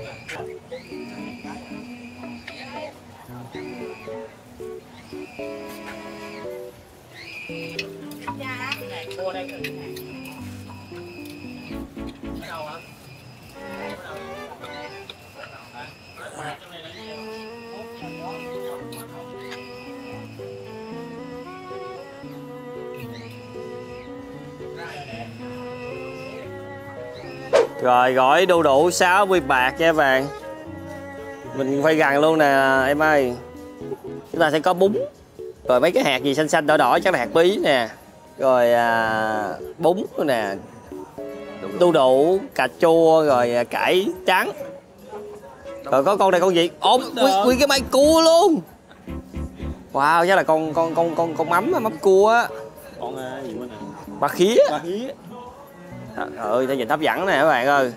Rồi gỏi đu đủ 60 bạc nha các bạn. Mình quay gần luôn nè em ơi. Chúng ta sẽ có bún. Rồi mấy cái hạt gì xanh xanh đỏ đỏ chắc là hạt bí nè. Rồi bún nè. Đu đủ, cà chua, rồi cải trắng. Rồi có con này con gì? Ôm nguyên cái máy cua luôn. Wow, chắc là con mắm cua á. Con gì quên nè. Ba khía. Trời ơi, ta nhìn hấp dẫn nè các bạn ơi.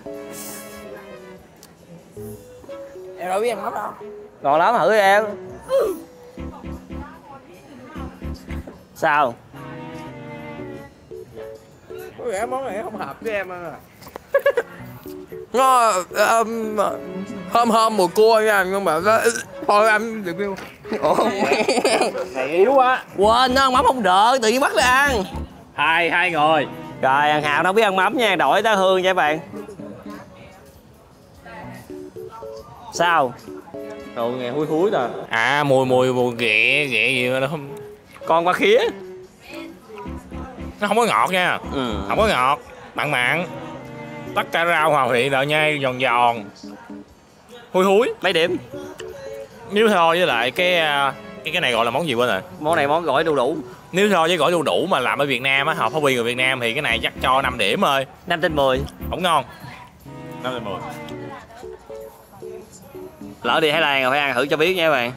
Em đâu biết ăn mắm đâu. Ngon lắm, thử đi em. Sao? Có vẻ món này không hợp với em à. Nó thơm mùi cua nha, nhưng mà nó thôi ăn được không? Này yếu quá. Quên, nó ăn mắm không được, tự nhiên bắt nó ăn. Hai người. Rồi, ăn Hào nó biết ăn mắm nha, đổi tới hương nha các bạn. Sao? Đồ nghe húi rồi. À mùi ghẹ gì mà nó không. Con ba khía. Nó không có ngọt nha. Ừ. Không có ngọt, mặn. Tất cả rau hòa quyện đậu nhai giòn. Húi. Mấy điểm? Nếu thôi với lại cái cái này gọi là món gì quên rồi? Món này món gỏi đu đủ. Nếu so với gỏi đu đủ mà làm ở Việt Nam á, hợp khẩu vị người Việt Nam thì cái này chắc cho 5 điểm thôi. 5 trên 10. Không ngon. 5 trên 10. Lỡ đi Thái Lan rồi phải ăn thử cho biết nha các bạn.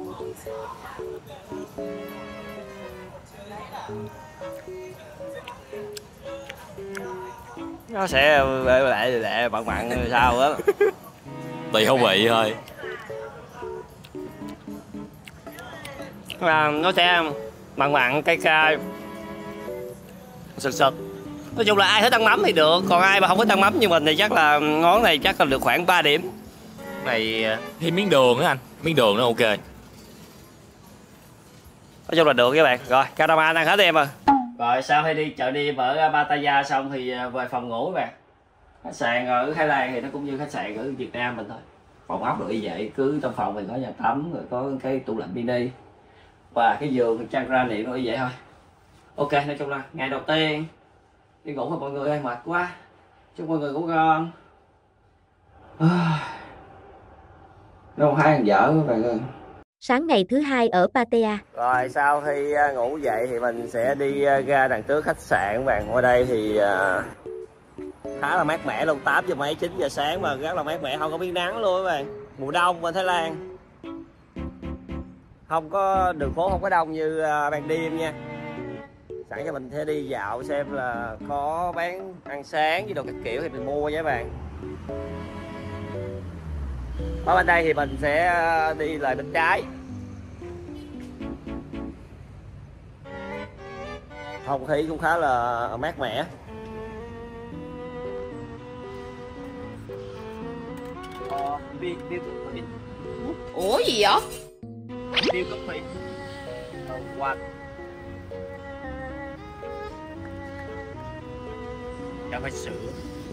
Nó sẽ lại mặn mặn sao á. Tùy khẩu vị thôi. Nó sẽ mặn mặn cay cay sực sực. Nói chung là ai thích ăn mắm thì được, còn ai mà không thích ăn mắm như mình thì chắc là món này chắc là được khoảng 3 điểm. Này thêm miếng đường nữa anh, miếng đường nữa ok. Nói chung là được các bạn. Rồi, Karaman ăn hết em rồi. Rồi sau khi đi chợ đêm ở Pattaya xong thì về phòng ngủ các bạn. Khách sạn ở Thái Lan thì nó cũng như khách sạn ở Việt Nam mình thôi. Phòng ốc rồi như vậy, cứ trong phòng thì có nhà tắm rồi có cái tủ lạnh mini và cái giường chăn ra niệm nó như vậy thôi. Ok, nói chung là ngày đầu tiên đi ngủ với mọi người ơi, mệt quá. Chúc mọi người ngủ ngon. Nó không hay ăn dở các bạn ơi. Sáng ngày thứ hai ở Pattaya. Rồi sau khi ngủ dậy thì mình sẽ đi ra đằng trước khách sạn các bạn. Ở đây thì khá là mát mẻ luôn, 8 giờ mấy 9 giờ sáng mà rất là mát mẻ, không có miếng nắng luôn các bạn. Mùa đông bên Thái Lan không có đường phố không có đông như ban đêm nha. Sẵn cho mình sẽ đi dạo xem là có bán ăn sáng với đồ các kiểu thì mình mua nha các bạn. Ở bên đây thì mình sẽ đi lại bên trái. Không khí cũng khá là mát mẻ. Ủa gì vậy? Tiêu coffee. Quanh. Cà phê sữa.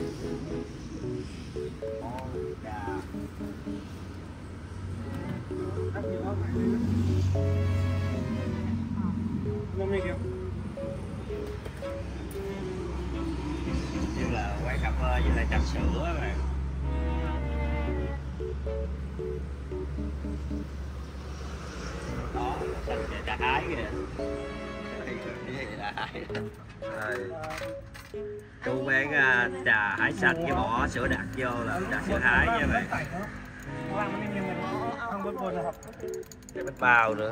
Như là quán cà phê với lại trà sữa các bạn. Đó, xanh trà Thái kìa. Cô bán trà Thái xanh cái bỏ sữa đặc vô là trà sữa Thái nha bạn. Cái bánh bao nữa.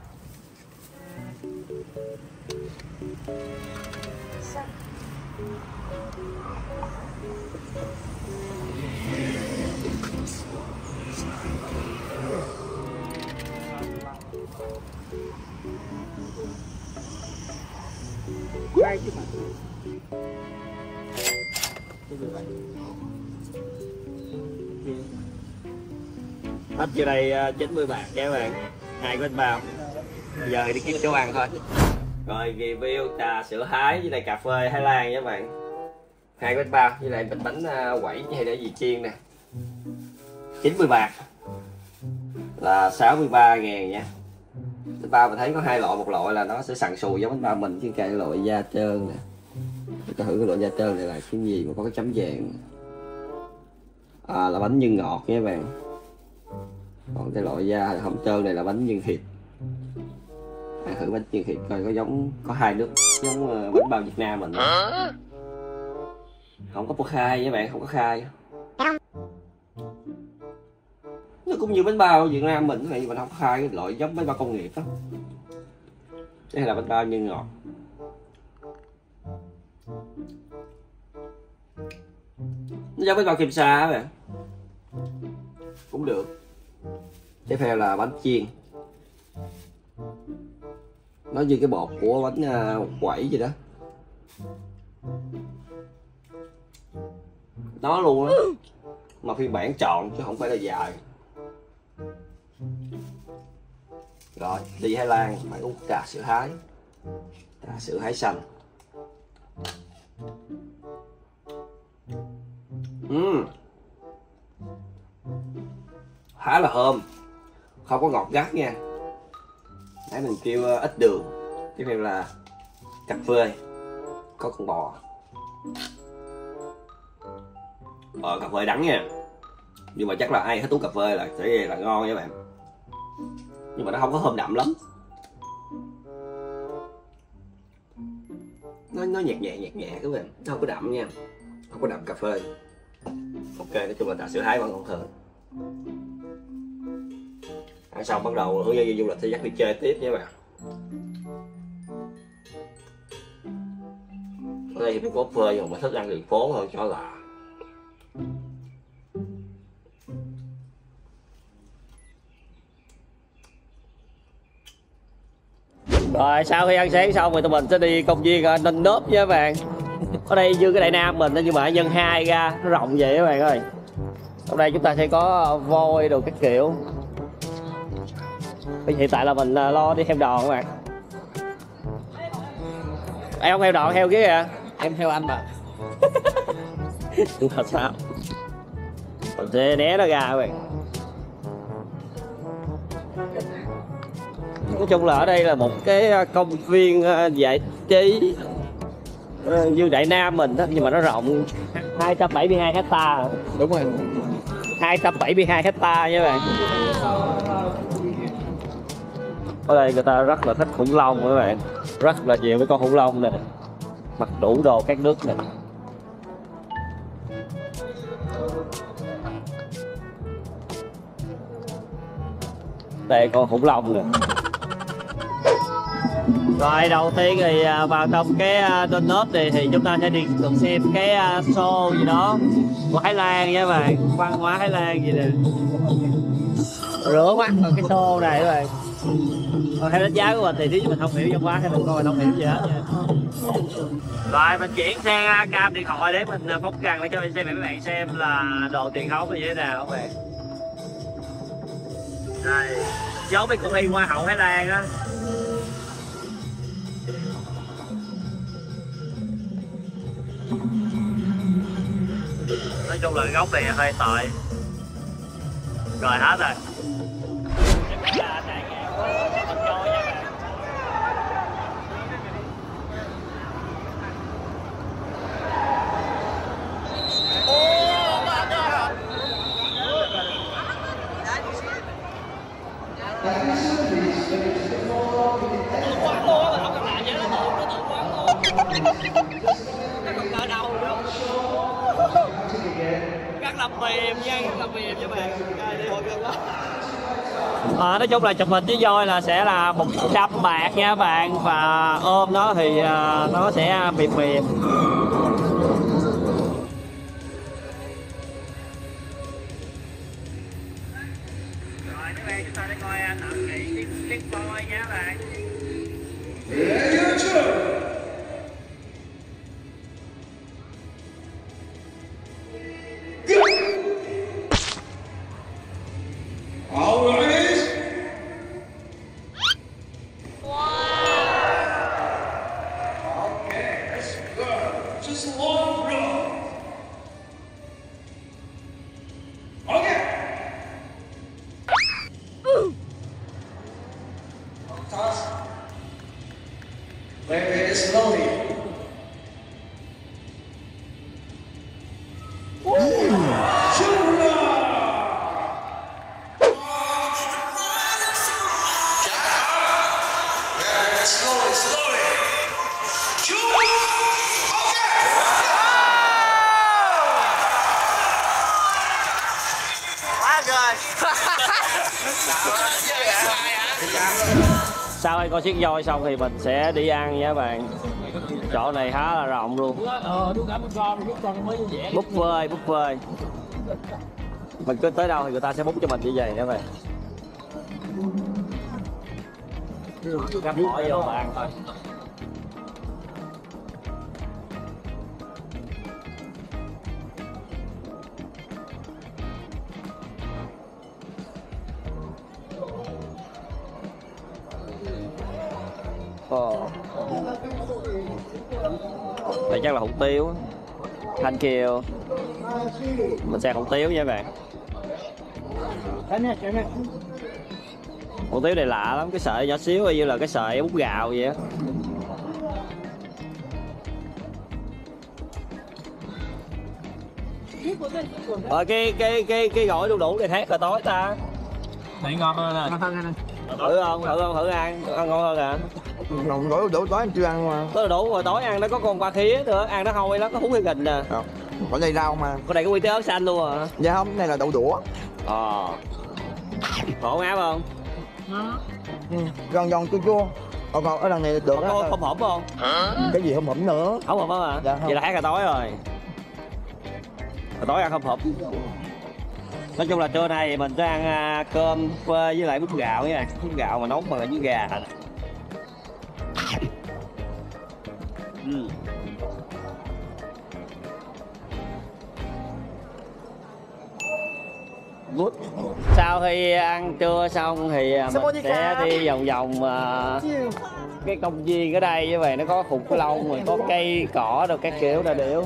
Hết chưa đây 90 bạc nha các bạn. 2 cái bánh bao. Bây giờ thì đi kiếm chỗ ăn thôi. Rồi review trà sữa Thái với lại cà phê Thái Lan nha các bạn. 2 cái bánh bao với lại bịch bánh quẩy hay để gì chiên nè. 90 bạc là 63.000 nha. Bánh bao mình thấy có 2 loại, một loại là nó sẽ sần sùi giống bánh bao mình, chứ cái loại da trơn nè. Cho thử cái loại da trơn này là cái gì mà có cái chấm vàng. Là bánh nhân ngọt nha các bạn. Còn cái loại da không trơn này là bánh nhân thịt. Ăn thử bánh nhân thịt coi có giống, có 2 nước giống bánh bao Việt Nam mình. Không có khai các bạn, không có khai. Nó cũng như bánh bao Việt Nam mình này, mình không có khai cái loại giống bánh bao công nghiệp đó. Đây là bánh bao nhân ngọt. Nó giống bánh bao Kim Sa á bạn. Cũng được. Tiếp theo là bánh chiên. Nó như cái bột của bánh quẩy vậy đó. Nó luôn á. Mà phiên bản tròn chứ không phải là dài. Rồi, đi Thái Lan phải uống trà sữa Thái. Trà sữa Thái xanh. Khá là thơm. Không có ngọt gắt nha. Nãy mình kêu ít đường. Tiếp theo là cà phê. Có con bò. Cà phê đắng nha. Nhưng mà chắc là ai thích uống cà phê là sẽ là ngon nha các bạn. nhưng mà nó không có thơm đậm lắm, nó nhạt các bạn, nó không có đậm nha, không có đậm cà phê. Ok, nói chung là trà sữa Thái vẫn còn thường. Ăn xong bắt đầu hướng dẫn viên du lịch sẽ dắt đi chơi tiếp nha bạn. Ở đây thì có phê nhưng mà thích ăn đường phố hơn cho là. Rồi sau khi ăn sáng xong thì tụi mình sẽ đi công viên Ninh Nớp nha các bạn. Ở đây như cái Đại Nam mình nhưng mà nhân 2 ra, nó rộng vậy các bạn ơi. Ở đây chúng ta sẽ có voi đồ các kiểu. Hiện tại là mình lo đi heo đòn các bạn. Em không heo đòn, heo kia kìa. Em theo anh mà. Thật sao? Mình sẽ né nó ra các bạn. Nói chung là ở đây là một cái công viên giải trí như Đại Nam mình đó, nhưng mà nó rộng 272 hectare. Đúng rồi. 272 hectare nha các bạn. Ở đây người ta rất là thích khủng long các bạn, rất là nhiều cái con khủng long này, mặc đủ đồ các nước này. Đây con khủng long nè. Rồi đầu tiên thì vào trong cái Ninh Nớp này thì chúng ta sẽ đi được xem cái show gì đó của Thái Lan nha các bạn, văn hóa Thái Lan gì nè. Rửa mắt vào cái show này các bạn. Còn theo đánh giá của mình thì nếu như mình không hiểu văn hóa thì mình coi không hiểu gì hết nha. Rồi mình chuyển sang cam điện thoại để mình phóng gần để cho mình xem, mấy bạn xem là đồ truyền thống như thế nào các bạn. Đây, giống với cuộc thi Hoa hậu Thái Lan á. Nói chung là cái góc này hơi tệ. Rồi hết rồi. Rất là mềm nha, rất là mềm nha bạn. Nói chung là chụp hình với voi là sẽ là 100 bạc nha các bạn, và ôm nó thì nó sẽ mềm mềm. Rồi các bạn, chúng ta sẽ coi tạm kỹ tiếng voi nha các bạn. Sau khi coi chiếc voi xong thì mình sẽ đi ăn nha các bạn. Chỗ này khá là rộng luôn. Buffet. Mình cứ tới đâu thì người ta sẽ bút cho mình như vậy nha các bạn. Gắp hỏi vô mà ăn thôi. Đây chắc là hủ tiếu. Thank you. Mình sẽ hủ tiếu nha các bạn. Hủ tiếu này lạ lắm, cái sợi nhỏ xíu như là cái sợi bún gạo vậy á. Rồi cái gỏi đu đủ này khác là tối ta. Thấy ngon hơn nè. Thử không? Thử ăn ngon hơn à? Đổ tối em chưa ăn mà. Tối đủ rồi, tối ăn nó có con qua khía nữa, ăn nó hôi lắm, nó húng cái gình nè. Có đây rau mà. Con này có quy tế ớt xanh luôn à? Dạ không, cái này là đậu đũa. Ngộ áp không? Giòn giòn chua chua. Còn ở đằng này được á. Không hổm không? Cái gì không hổm nữa? Không hổm hả? Dạ, không. Vậy là hát cà tối rồi. Cà tối ăn không hổm. Nói chung là trưa nay mình sẽ ăn cơm với lại bún gạo nha. Bún gạo mà nấu bằng với gà. Good. Sau khi ăn trưa xong thì mình sẽ đi vòng vòng cái công viên ở đây, như vậy nó có khủng long rồi có cây cỏ rồi các kiểu là điểu.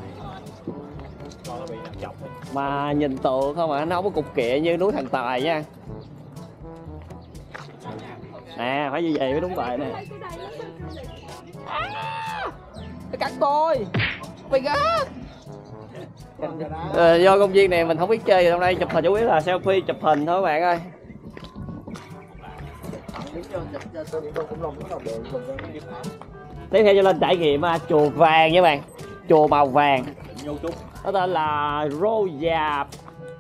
Mà nhìn tượng không à, nó không có cục kịa như núi Thần Tài nha. Nè, phải như vậy mới đúng bài nè. Nó cắn tôi. Mày gớt. Do công viên này mình không biết chơi gì đâu, đây chụp hình chủ yếu là selfie, chụp hình thôi các bạn ơi. Tiếp theo cho lên trải nghiệm chùa vàng nha bạn, chùa màu vàng. Nó tên là Royal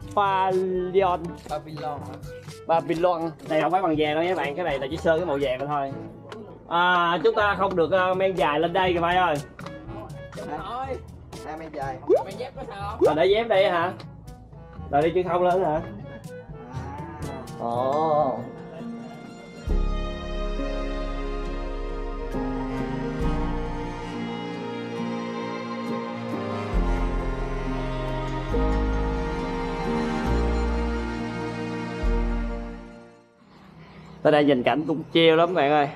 Babylon. Đây không phải bằng vàng đâu nha bạn, cái này là chỉ sơn cái màu vàng thôi. Chúng ta không được men dài lên đây kìa Mai ơi. Men dài. dép có sao Rồi để dép đây hả? Rồi đi chân không lên hả? Ồ. Tới đây nhìn cảnh cũng chill lắm bạn ơi.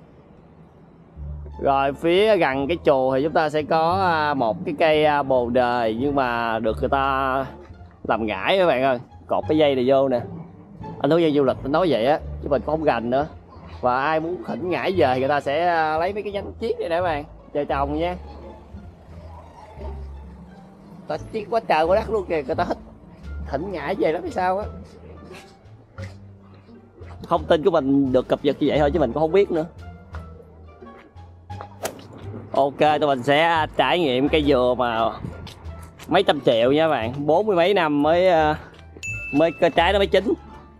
Rồi phía gần cái chùa thì chúng ta sẽ có một cái cây bồ đề, nhưng mà được người ta làm ngải các bạn ơi, cột cái dây này vô nè. Anh hướng dẫn du lịch anh nói vậy á, chứ mình cũng không gành nữa. Và ai muốn khỉnh ngải về thì người ta sẽ lấy mấy cái nhánh chiết này nè các bạn, chơi trồng nha. Ta chiết quá trời quá đất luôn kìa, người ta thích khỉnh ngải về lắm hay sao á. Thông tin của mình được cập nhật như vậy thôi chứ mình cũng không biết nữa. Ok, tụi mình sẽ trải nghiệm cây dừa mà mấy trăm triệu nha bạn, 40 mấy năm mới cái trái nó mới chín.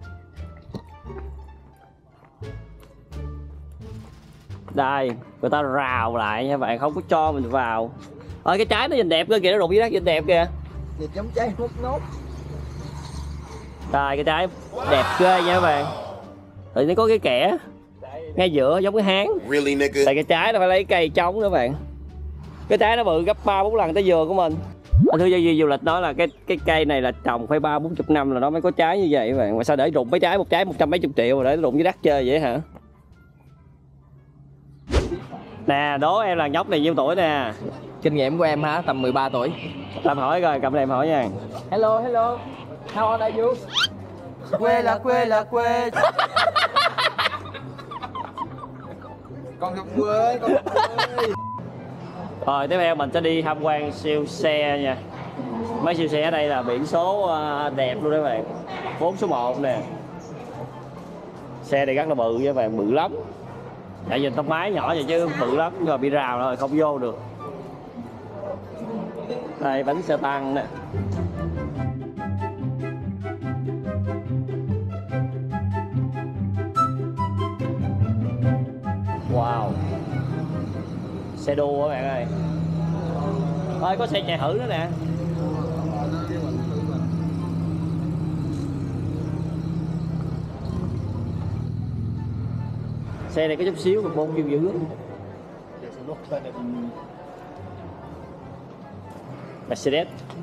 Đây, người ta rào lại nha bạn, không có cho mình vào. Cái trái nó nhìn đẹp cơ kìa, nó rụng dưới đất nhìn đẹp kìa. Nhìn giống trái hút nốt. Đây, cái trái đẹp ghê nha các bạn. Thì nó có cái kẻ ngay giữa giống cái háng. Really, nigga? Tại cái trái nó phải lấy cây trống đó bạn. Cái trái nó bự gấp 3-4 lần cái dừa của mình. Anh thưa du lịch nói là cái cây này là trồng phải 30-40 năm là nó mới có trái như vậy các bạn. Mà sao để rụng mấy trái, một trái 100 mấy chục triệu rồi để nó rụng dưới đất chơi vậy hả? Nè, đố em là nhóc này nhiêu tuổi nè? Kinh nghiệm của em hả? Tầm 13 tuổi. Làm hỏi coi, cầm này em hỏi nha. Hello, hello. How old are you? Quê là quê là quê. Con trong quê, con trong quê. Rồi tiếp theo mình sẽ đi tham quan siêu xe nha. Mấy siêu xe ở đây là biển số đẹp luôn đó các bạn. 4 số 1 nè. Xe này rất là bự nha các bạn, bự lắm. Tại nhìn tông máy nhỏ vậy chứ bự lắm, nhưng mà bị rào rồi không vô được. Đây bánh xe tăng nè. Wow, xe đua các bạn ơi. Ơi có xe chạy thử nữa nè. Xe này có chút xíu carbon kêu dữ lắm. Mercedes.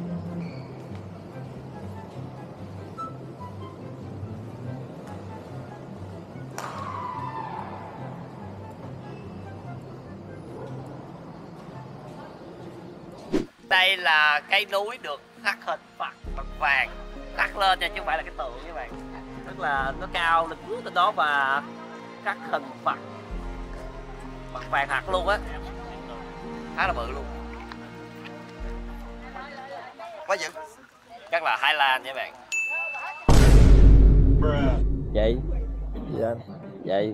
Đây là cây núi được khắc hình Phật bằng vàng, khắc lên nha chứ không phải là cái tượng các bạn. Tức là nó cao lên bước lên đó và khắc hình Phật bằng vàng thật luôn á, khá là bự luôn. Quá dữ. Chắc là Thái Lan nha bạn. Vậy Dạ. Vậy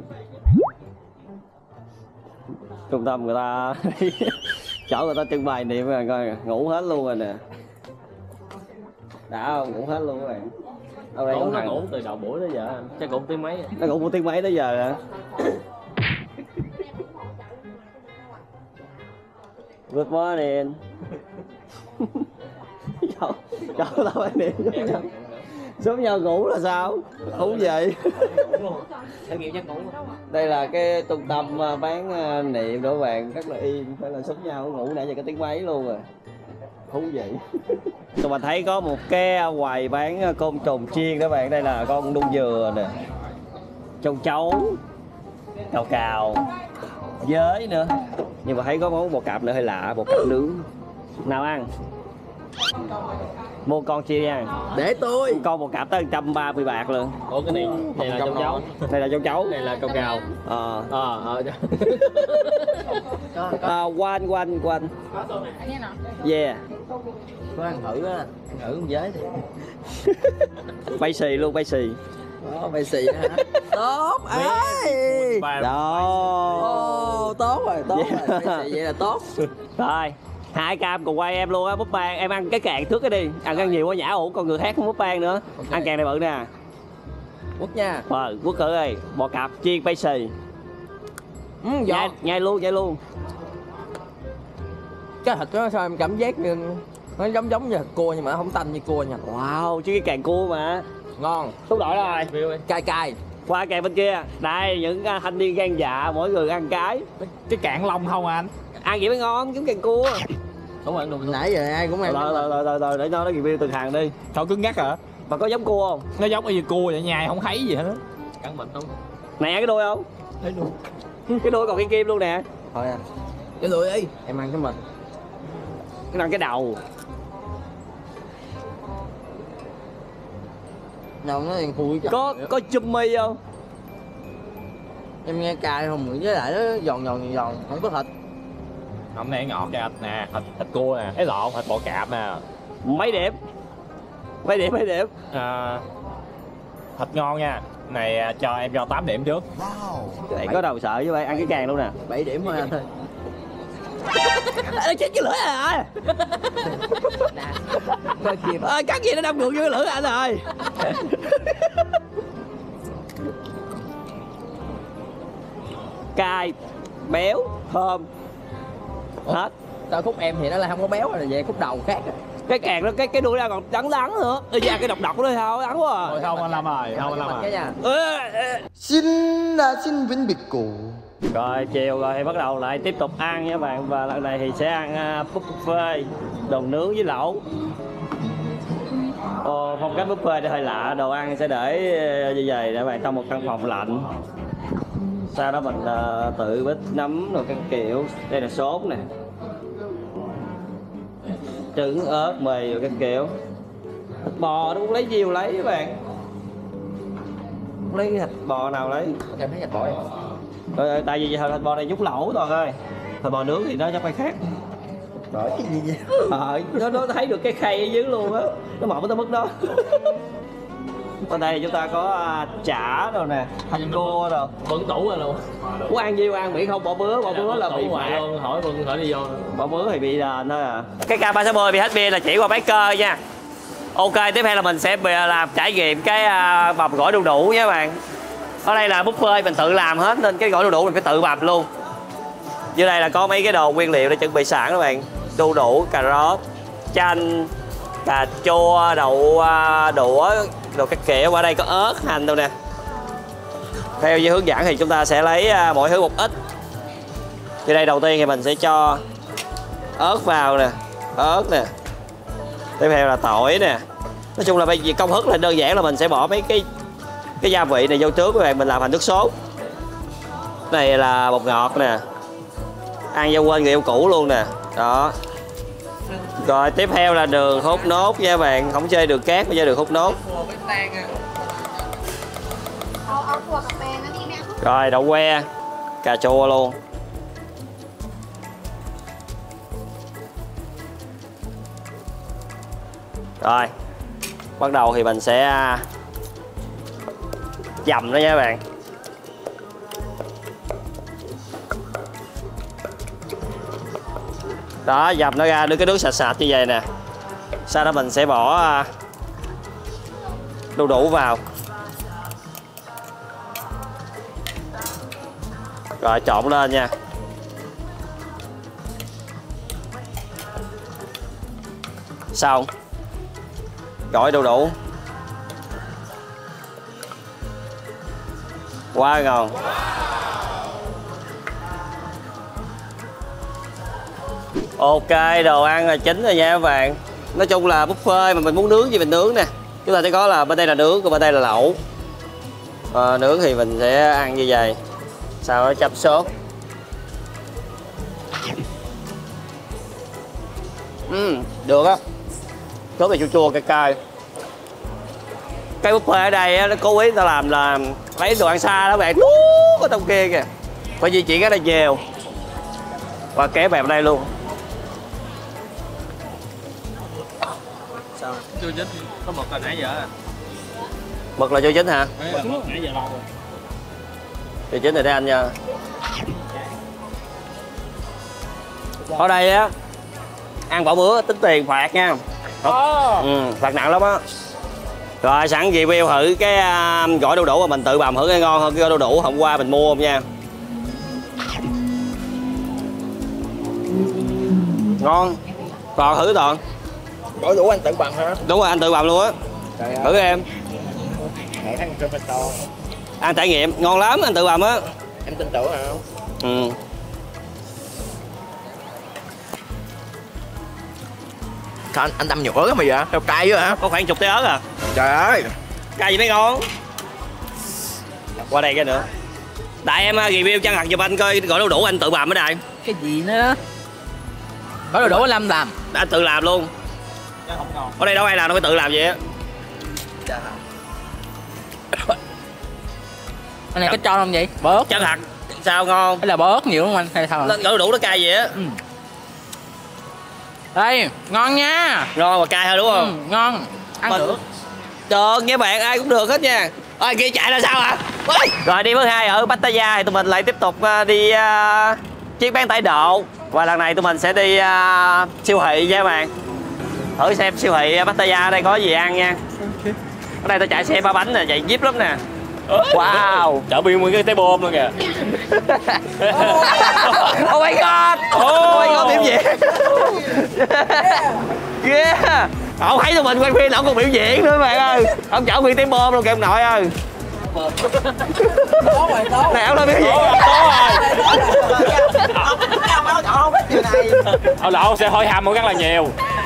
trung tâm người ta chỗ người ta trưng bày niệm rồi, coi ngủ hết luôn rồi nè. Đã không? Ngủ hết luôn các bạn. Ở đây nó ngủ từ đầu buổi tới giờ, chắc ngủ tiếng mấy. Nó ngủ một tiếng mấy tới giờ hả? Good morning. Cháu tao phải niệm giống nhau ngủ là sao? Không vậy. Đây là cái trung tâm bán niệm đó các bạn, rất là yên, phải là sống nhau ngủ nãy giờ cái tiếng mấy luôn rồi. Thú vị. Tụi mình thấy có một cái quầy bán côn trùng chiên đó bạn, đây là con đu dừa nè, châu chấu, cào cào, dới nữa. Nhưng mà thấy có món bò cạp nữa hơi lạ, bò cạp nướng. Nào ăn. Mua con chia ăn. Để tôi. Con bò cạp tới 130 bạc luôn. Ủa cái này là châu chấu. Đây là châu chấu. Này là cào cào. Quanh. Yeah. Có ăn thử á, thử con giới thì. Bay xì luôn, bay xì. Đó, bay xì hả? Tốt ấy. Đó. Tốt rồi, tốt rồi. Bay xì vậy là tốt. Rồi, 2 cam cùng quay em luôn á, búp bang. Em ăn cái càng trước cái đi. Ăn nhiều quá nhả ổn, con người khác không búp bang nữa. Okay. Ăn càng này bự nè. Quất nha. Quất thử đi. Bò cạp chiên bay xì. Nhai luôn. Cái thịt đó sao em cảm giác như nó giống như thịt cua nhưng mà nó không tanh như cua nha. Wow, chứ cái càng cua mà. Ngon. Thúc đổi rồi. Cay. Qua càng bên kia. Đây, những thanh niên gan dạ, mỗi người ăn cái. Cái cạn lông không anh? Ăn vậy mới ngon, giống càng cua. Đúng rồi, đúng. Nãy giờ ai cũng ăn. Rồi, để nó review từng hàng đi. Sao cứng ngắc hả? Mà có giống cua không? Nó giống như cua vậy, nhai không thấy gì hết. Cắn mình không? Này ăn cái đuôi không? Thấy luôn. Cái đuôi còn cái kim luôn nè. Thôi à. Cái đuôi đi, em ăn cái mình. Cái ăn cái đầu. Đầu nó đen khui chứ. Có chummy không? Em nghe cay không, với lại nó giòn, không có thịt. Hôm nay ngọt cho anh nè, thịt cua nè, cái lộn thịt bò cạp nè. Mấy điểm? Thịt ngon nha. Này em cho 8 điểm trước. Vậy có đầu sợ với bạn, ăn cái càng luôn nè. 7 điểm thôi anh thôi. Chết cái lưỡi rồi. Cắt gì nó đâm ngược vô cái lưỡi anh rồi. Cay, béo, thơm. Hết. Sao khúc em thì nó là không có béo rồi, về khúc đầu khác. Cái càng nó cái đuôi ra còn đắng nữa. Ra cái độc đó thôi, đắng quá à. Thôi không anh Lâm rồi, không anh Lâm rồi. Xin vĩnh biệt cụ. Rồi chiều rồi thì bắt đầu lại tiếp tục ăn nha bạn. Và lần này thì sẽ ăn buffet, đồ nướng với lẩu. Phong cách buffet thì hơi lạ, đồ ăn sẽ để như vậy để bạn trong một căn phòng lạnh. Sau đó mình tự bít nấm rồi các kiểu. Đây là sốt nè, trứng ớt mì rồi các kiểu. Thịt bò nó cũng lấy nhiều lấy các bạn. Lấy thịt bò nào lấy. Em thấy thịt bò em. Rồi, tại vì thịt bò này nhúc lẩu toàn ơi. Thịt bò nướng thì nó chắc phải khác. Rồi cái gì vậy? Nó thấy được cái khay ở dưới luôn á. Nó mỏng tới mức đó. Bên đây chúng ta có chả rồi nè, hành cua rồi. Vẫn tủ rồi luôn. Muốn ăn gì ăn miễn không bỏ bứa là bị phạt luôn. Hỏi Vân hỏi đi vô. Bỏ bứa thì bị đền thôi à. Cái K360 bị hết pin là chỉ qua bán cơ nha. Ok, tiếp theo là mình sẽ làm trải nghiệm cái bằm gỏi đu đủ nha các bạn. Ở đây là buffet mình tự làm hết nên cái gỏi đu đủ mình phải tự bằm luôn. Dưới đây là có mấy cái đồ nguyên liệu để chuẩn bị sẵn các bạn. Đu đủ, cà rốt, chanh, cà chua, đậu đũa, đồ các kiểu. Ở đây có ớt, hành đâu nè. Theo như hướng dẫn thì chúng ta sẽ lấy mỗi thứ một ít. Dưới đây đầu tiên thì mình sẽ cho ớt vào nè, ớt nè. Tiếp theo là tỏi nè. Nói chung là bây giờ công thức là đơn giản là mình sẽ bỏ mấy cái gia vị này vô trước các bạn, mình làm thành nước sốt. Này là bột ngọt nè. Ăn vô quên người yêu cũ luôn nè. Đó. Rồi tiếp theo là đường hút nốt nha bạn, không chơi đường cát mà chơi đường hút nốt. Rồi đậu que, cà chua luôn. Rồi bắt đầu thì mình sẽ dầm nó nha các bạn. Đó, dập nó ra, đưa cái nước sạch sạch như vậy nè. Sau đó mình sẽ bỏ đu đủ vào. Rồi trộn lên nha. Xong. Gỏi đu đủ. Quá ngon. Ok, đồ ăn là chín rồi nha các bạn. Nói chung là buffet mà mình muốn nướng gì mình nướng nè. Chúng ta sẽ có là bên đây là nướng, còn bên đây là lẩu. Nướng thì mình sẽ ăn như vậy. Sau đó chấm sốt. Được á. Sốt này chua chua cay cay. Cái buffet ở đây á, nó cố ý ta làm là lấy đồ ăn xa đó bạn. Có trong kia kìa. Phải di chuyển cái đây nhiều. Và kéo bẹp đây luôn. Sao? Chưa chín. Có mực là nãy giờ à? Mực là chưa chín hả? Mực nãy giờ lâu rồi. Chưa chín rồi đây anh nha. Ở đây á, ăn bỏ bữa tính tiền phạt nha. Phạt nặng lắm á. Rồi sẵn review thử cái gỏi đu đủ mà mình tự bằm thử cái ngon hơn cái gỏi đu đủ hôm qua mình mua không nha. Ngon. Toàn thử Toàn. Gỏi đủ anh tự bằm hả? Đúng rồi, anh tự bằm luôn á. Thử em. Ăn trải nghiệm, ngon lắm anh tự bằm á. Em tin tưởng hả? Sao anh đâm nhiều ớt lắm mày vậy? Đâu cay dữ hả? Có khoảng chục trái ớt à? Trời ơi. Cay gì mới ngon. Qua đây cái nữa. Tại em review chân thật giùm anh coi gỏi đu đủ anh tự bằm ở đây. Cái gì nữa? Gỏi đu đủ anh làm. Anh tự làm luôn. Ở đây đâu ai làm đâu phải tự làm vậy á. Anh này có cho không vậy? Bỏ ớt. Chân thật. Sao ngon? Hay là bỏ ớt nhiều không anh? Hay sao? Gỏi đu đủ nó cay vậy á. Đây, ngon nha. Ngon mà cay hơn đúng không? Ngon. Ăn được. Được nha bạn, ai cũng được hết nha. Ôi kia chạy là sao ạ? Rồi đi bước 2 ở Pattaya thì tụi mình lại tiếp tục đi chiếc bán tải độ. Và lần này tụi mình sẽ đi siêu thị nha các bạn. Thử xem siêu thị Pattaya ở đây có gì ăn nha. Ở đây tao chạy xe 3 bánh nè, chạy jeep lắm nè. Wow. Chở biên nguyên cái trái bom luôn kìa. Oh my god. Oh my god, biểu diễn. Yeah. Ông thấy tụi mình quay phim ông còn biểu diễn nữa các bạn ơi. Ông chở nguyên trái bom luôn kìa ông nội ơi. Nè ông lên biểu diễn. Ông lộn sẽ hỏi hầm rất là nhiều.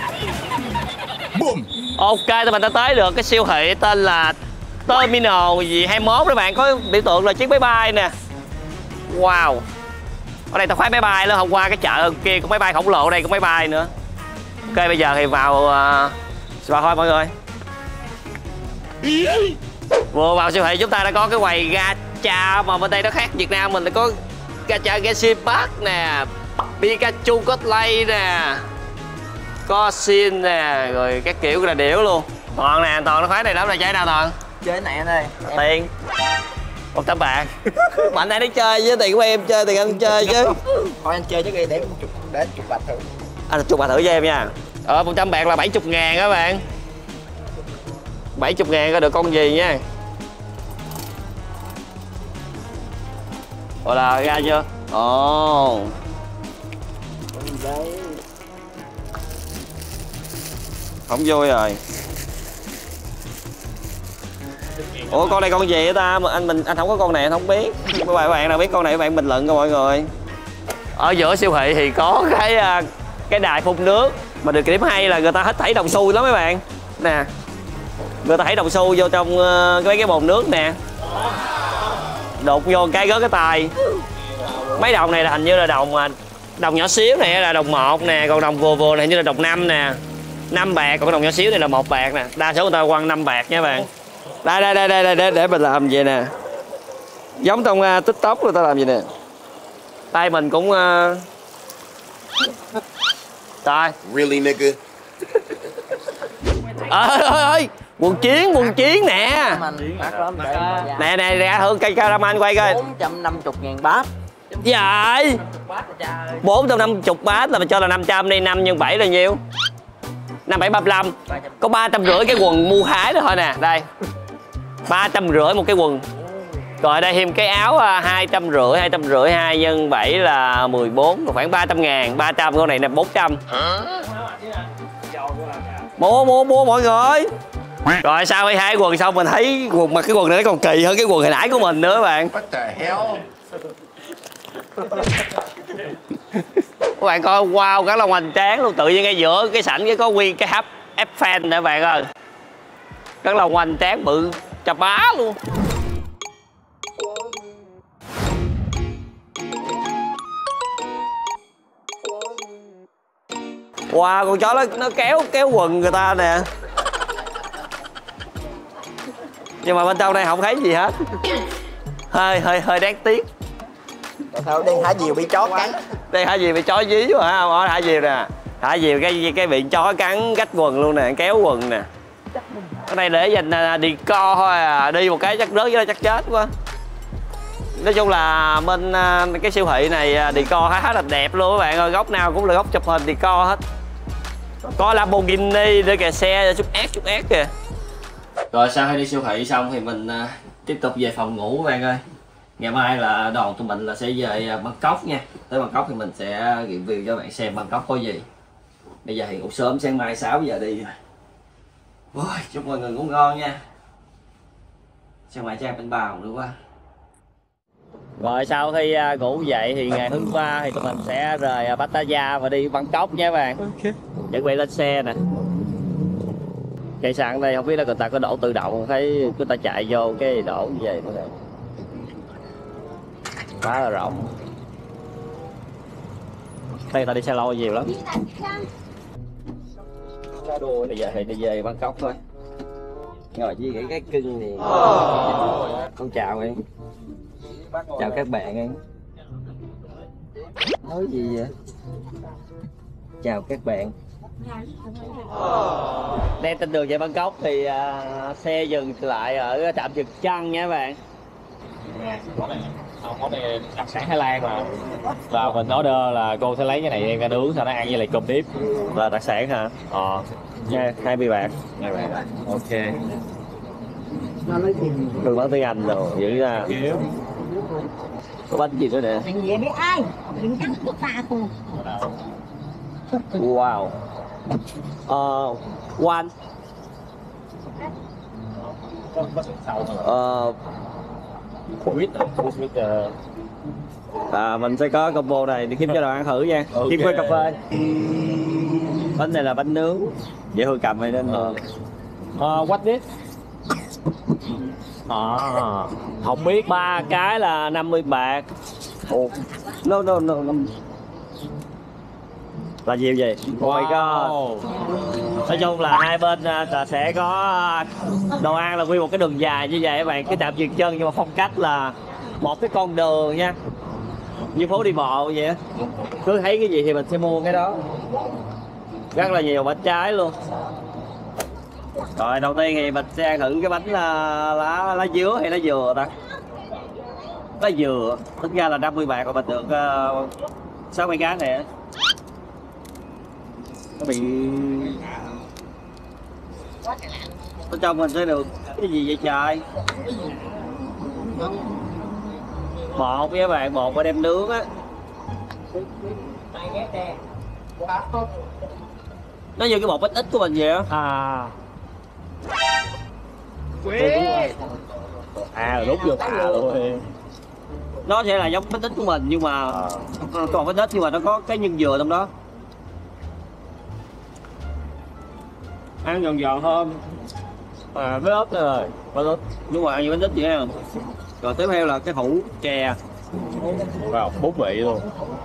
Ok, tụi mình đã tới được cái siêu thị tên là Terminal gì 21 đó bạn, có biểu tượng là chiếc máy bay nè. Wow. Ở đây tao khoái máy bay luôn, hôm qua cái chợ kia có máy bay khổng lồ, ở đây có máy bay nữa. Ok, bây giờ thì vào thôi mọi người. Vừa vào siêu thị chúng ta đã có cái quầy gacha mà bên đây nó khác Việt Nam mình là có gacha Genshin Park nè, Pikachu cosplay nè, có xin nè, rồi các kiểu là điểu luôn. Toàn nè, Toàn nó khoái này lắm, là chơi nào Toàn? Chơi này anh ơi. Tiền 100 bạc. Mạnh này đi chơi với tiền của em chơi, tiền anh chơi chứ. Thôi anh chơi chứ kia để chục bạc thử. Anh chục bạc thử cho em nha. 100 bạc là 70 ngàn các bạn. 70 ngàn có được con gì nha. Gọi là ra chưa? Ồ. Không vui rồi. Ủa con này con gì vậy ta? Mà anh không có con này anh không biết. Các bạn nào biết con này các bạn bình luận cho mọi người. Ở giữa siêu thị thì có cái đài phun nước. Mà được điểm hay là người ta hết thảy đồng xu lắm mấy bạn. Nè. Người ta thảy đồng xu vô trong mấy cái bồn nước nè. Đột vô cái gớt cái tài. Mấy đồng này là hình như là đồng nhỏ xíu này là đồng 1 nè, còn đồng vừa này hình như là đồng 5 nè. 5 bạc, còn đồng nhỏ xíu này là 1 bạc nè. Đa số người ta quăng 5 bạc nha bạn. Đây để mình làm vậy nè. Giống trong TikTok người ta làm vậy nè. Tay mình cũng Trời. Really nigga. Ơi quần chiến nè. Nè ra Hương cây caraman quay coi. 450.000 baht. Vậy 450 bát là mình cho là 500 đi, 5 x 7 là nhiêu? 5 7 35. Có 350 cái quần mua hái đó thôi nè, đây. 350 một cái quần. Rồi đây thêm cái áo 250, 2 nhân 7 là 14, khoảng 300 ngàn, 300, con này là 400. Mua mọi người. Rồi sau khi hai quần xong mình thấy quần mặc cái quần này nó còn kỳ hơn cái quần hồi nãy của mình nữa các bạn. Các bạn coi, wow, rất là hoành tráng luôn. Tự nhiên ngay giữa cái sảnh cái có nguyên cái tháp Eiffel nè các bạn ơi. Rất là hoành tráng, bự chà bá luôn. Wow, con chó nó kéo quần người ta nè. Nhưng mà bên trong đây không thấy gì hết. Hơi đáng tiếc. Sao đang thả diều bị chó cắn? Đây thả diều bị chó dí mà hả? Không, thả diều nè. Thả diều cái bị chó cắn rách quần luôn nè, kéo quần nè. Cái này để dành đi co thôi à, đi một cái chắc rớt với nó chắc chết quá. Nói chung là bên cái siêu thị này đi co khá là đẹp luôn các bạn ơi, góc nào cũng là góc chụp hình đi co hết. Có Lamborghini để kìa, xe chút ép kìa. Rồi sau khi đi siêu thị xong thì mình tiếp tục về phòng ngủ các bạn ơi. Ngày mai là đoàn tụi mình là sẽ về Bangkok nha. Tới Bangkok thì mình sẽ review cho bạn xem Bangkok có gì. Bây giờ thì ngủ sớm, sáng mai 6 giờ đi rồi. Chúc mọi người ngủ ngon nha. Sáng mai Trang bên bào nữa quá. Rồi sau khi ngủ dậy thì ngày hôm qua thì tụi mình sẽ rời Pattaya và đi Bangkok nha các bạn. Chuẩn bị lên xe nè. Cây sạn đây không biết là người ta có đổ tự động, thấy người ta chạy vô cái đổ như vậy nữa nè. Quá là rộng. Đây người ta đi xe lôi nhiều lắm. Nó đua bây giờ thì đi về Bangkok thôi. Ngồi với cái cưng thì con chào em. Chào các bạn em. Nói gì vậy? Chào các bạn. Đang trên đường về Bangkok thì xe dừng lại ở trạm dừng chân nha các bạn. Món này đặc sản Thái Lan mà. Và mình order là cô sẽ lấy cái này em ra nướng, sau đó ăn với lại cơm tiếp. Là đặc sản hả? Nha, 20 bạc. Ok. Đừng nói tiếng Anh rồi, giữ ra. Có bánh gì nữa nè. Vậy biết ai? Đừng cắn của ta thôi. Wow. One. Mình sẽ có combo này để kiếm cho đoàn ăn thử nha. Kiếm với cà phê. Bánh này là bánh nướng. Dễ Hương cầm này nên What this? không biết. 3 cái là 50 bạc. No. Là nhiều gì? Wow. Nói chung là hai bên sẽ có đồ ăn là nguyên một cái đường dài như vậy các bạn. Cái tạm dừng chân nhưng mà phong cách là một cái con đường nha, như phố đi bộ vậy. Cứ thấy cái gì thì mình sẽ mua cái đó. Rất là nhiều bánh trái luôn. Rồi đầu tiên thì mình sẽ ăn thử cái bánh lá dứa hay lá dừa ta? Lá dừa, tính ra là 50 bạc mà mình được 60 cái này. Nó bị ở trong mình sẽ được cái gì vậy trời? Bột với các bạn, bột và đem nướng á. Nó như cái bột bít ít của mình vậy á. Đúng vô tà luôn. Nó sẽ là giống bít ít của mình nhưng mà còn bít ít nhưng mà nó có cái nhân dừa trong đó. Ăn giòn hơn. Với ớt nữa rồi. Nhưng mà ăn như bánh ít vậy không? Rồi tiếp theo là cái hũ chè. Wow, 4 vị luôn.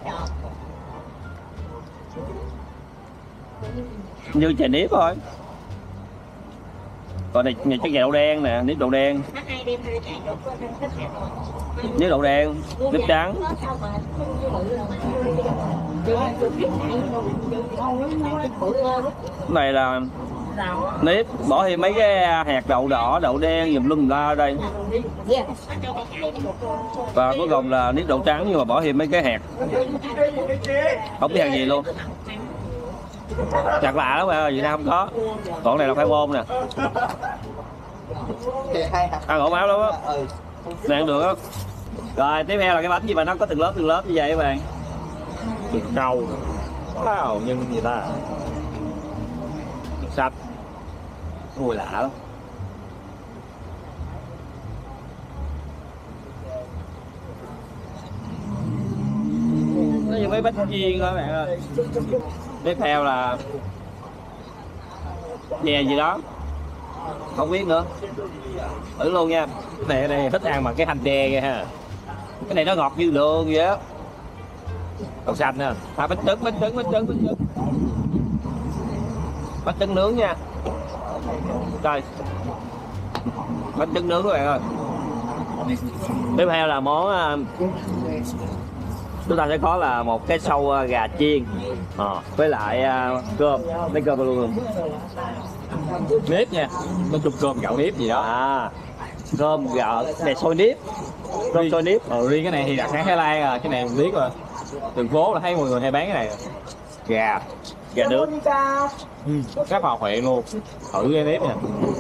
Như chè nếp thôi. Còn này chắc chè đậu đen nè, nếp đậu đen. Nếp đậu đen, nếp trắng. Cái này là Nếp bỏ thêm mấy cái hạt đậu đỏ, đậu đen giùm lum la ở đây. Và cuối cùng là nếp đậu trắng nhưng mà bỏ thêm mấy cái hạt. Không biết hạt gì luôn. Chặt lạ lắm mà Việt Nam không có. Còn này là khoai môn nè. Ăn ổ máu lắm á. Này ăn được á. Rồi tiếp theo là cái bánh gì mà nó có từng lớp như vậy các bạn. Thịt trâu. Wow, nhưng gì ta? Thịt sạch. Mùi lạ lắm. Nó như mấy bánh chiên thôi các bạn ơi. Tiếp theo là chè gì đó không biết nữa, thử luôn nha. Cái này thích ăn mà cái hành đè kìa ha, cái này nó ngọt như đường vậy á. Còn xanh nè, bánh trứng nướng nha. Trời, bánh trứng nướng các bạn ơi. Tiếp theo là món chúng ta sẽ có là một cái sâu gà chiên với lại cơm, lấy cơm luôn. Nếp nha, nó chung cơm gạo nếp gì đó. Cơm gạo này xôi nếp, cơm xôi nếp. Riêng cái này thì đặc sản Thái Lan à, cái này mình biết rồi. Đường phố là thấy mọi người hay bán cái này. Gà nướng, rất hòa quyện luôn. Thử cái nếp nha.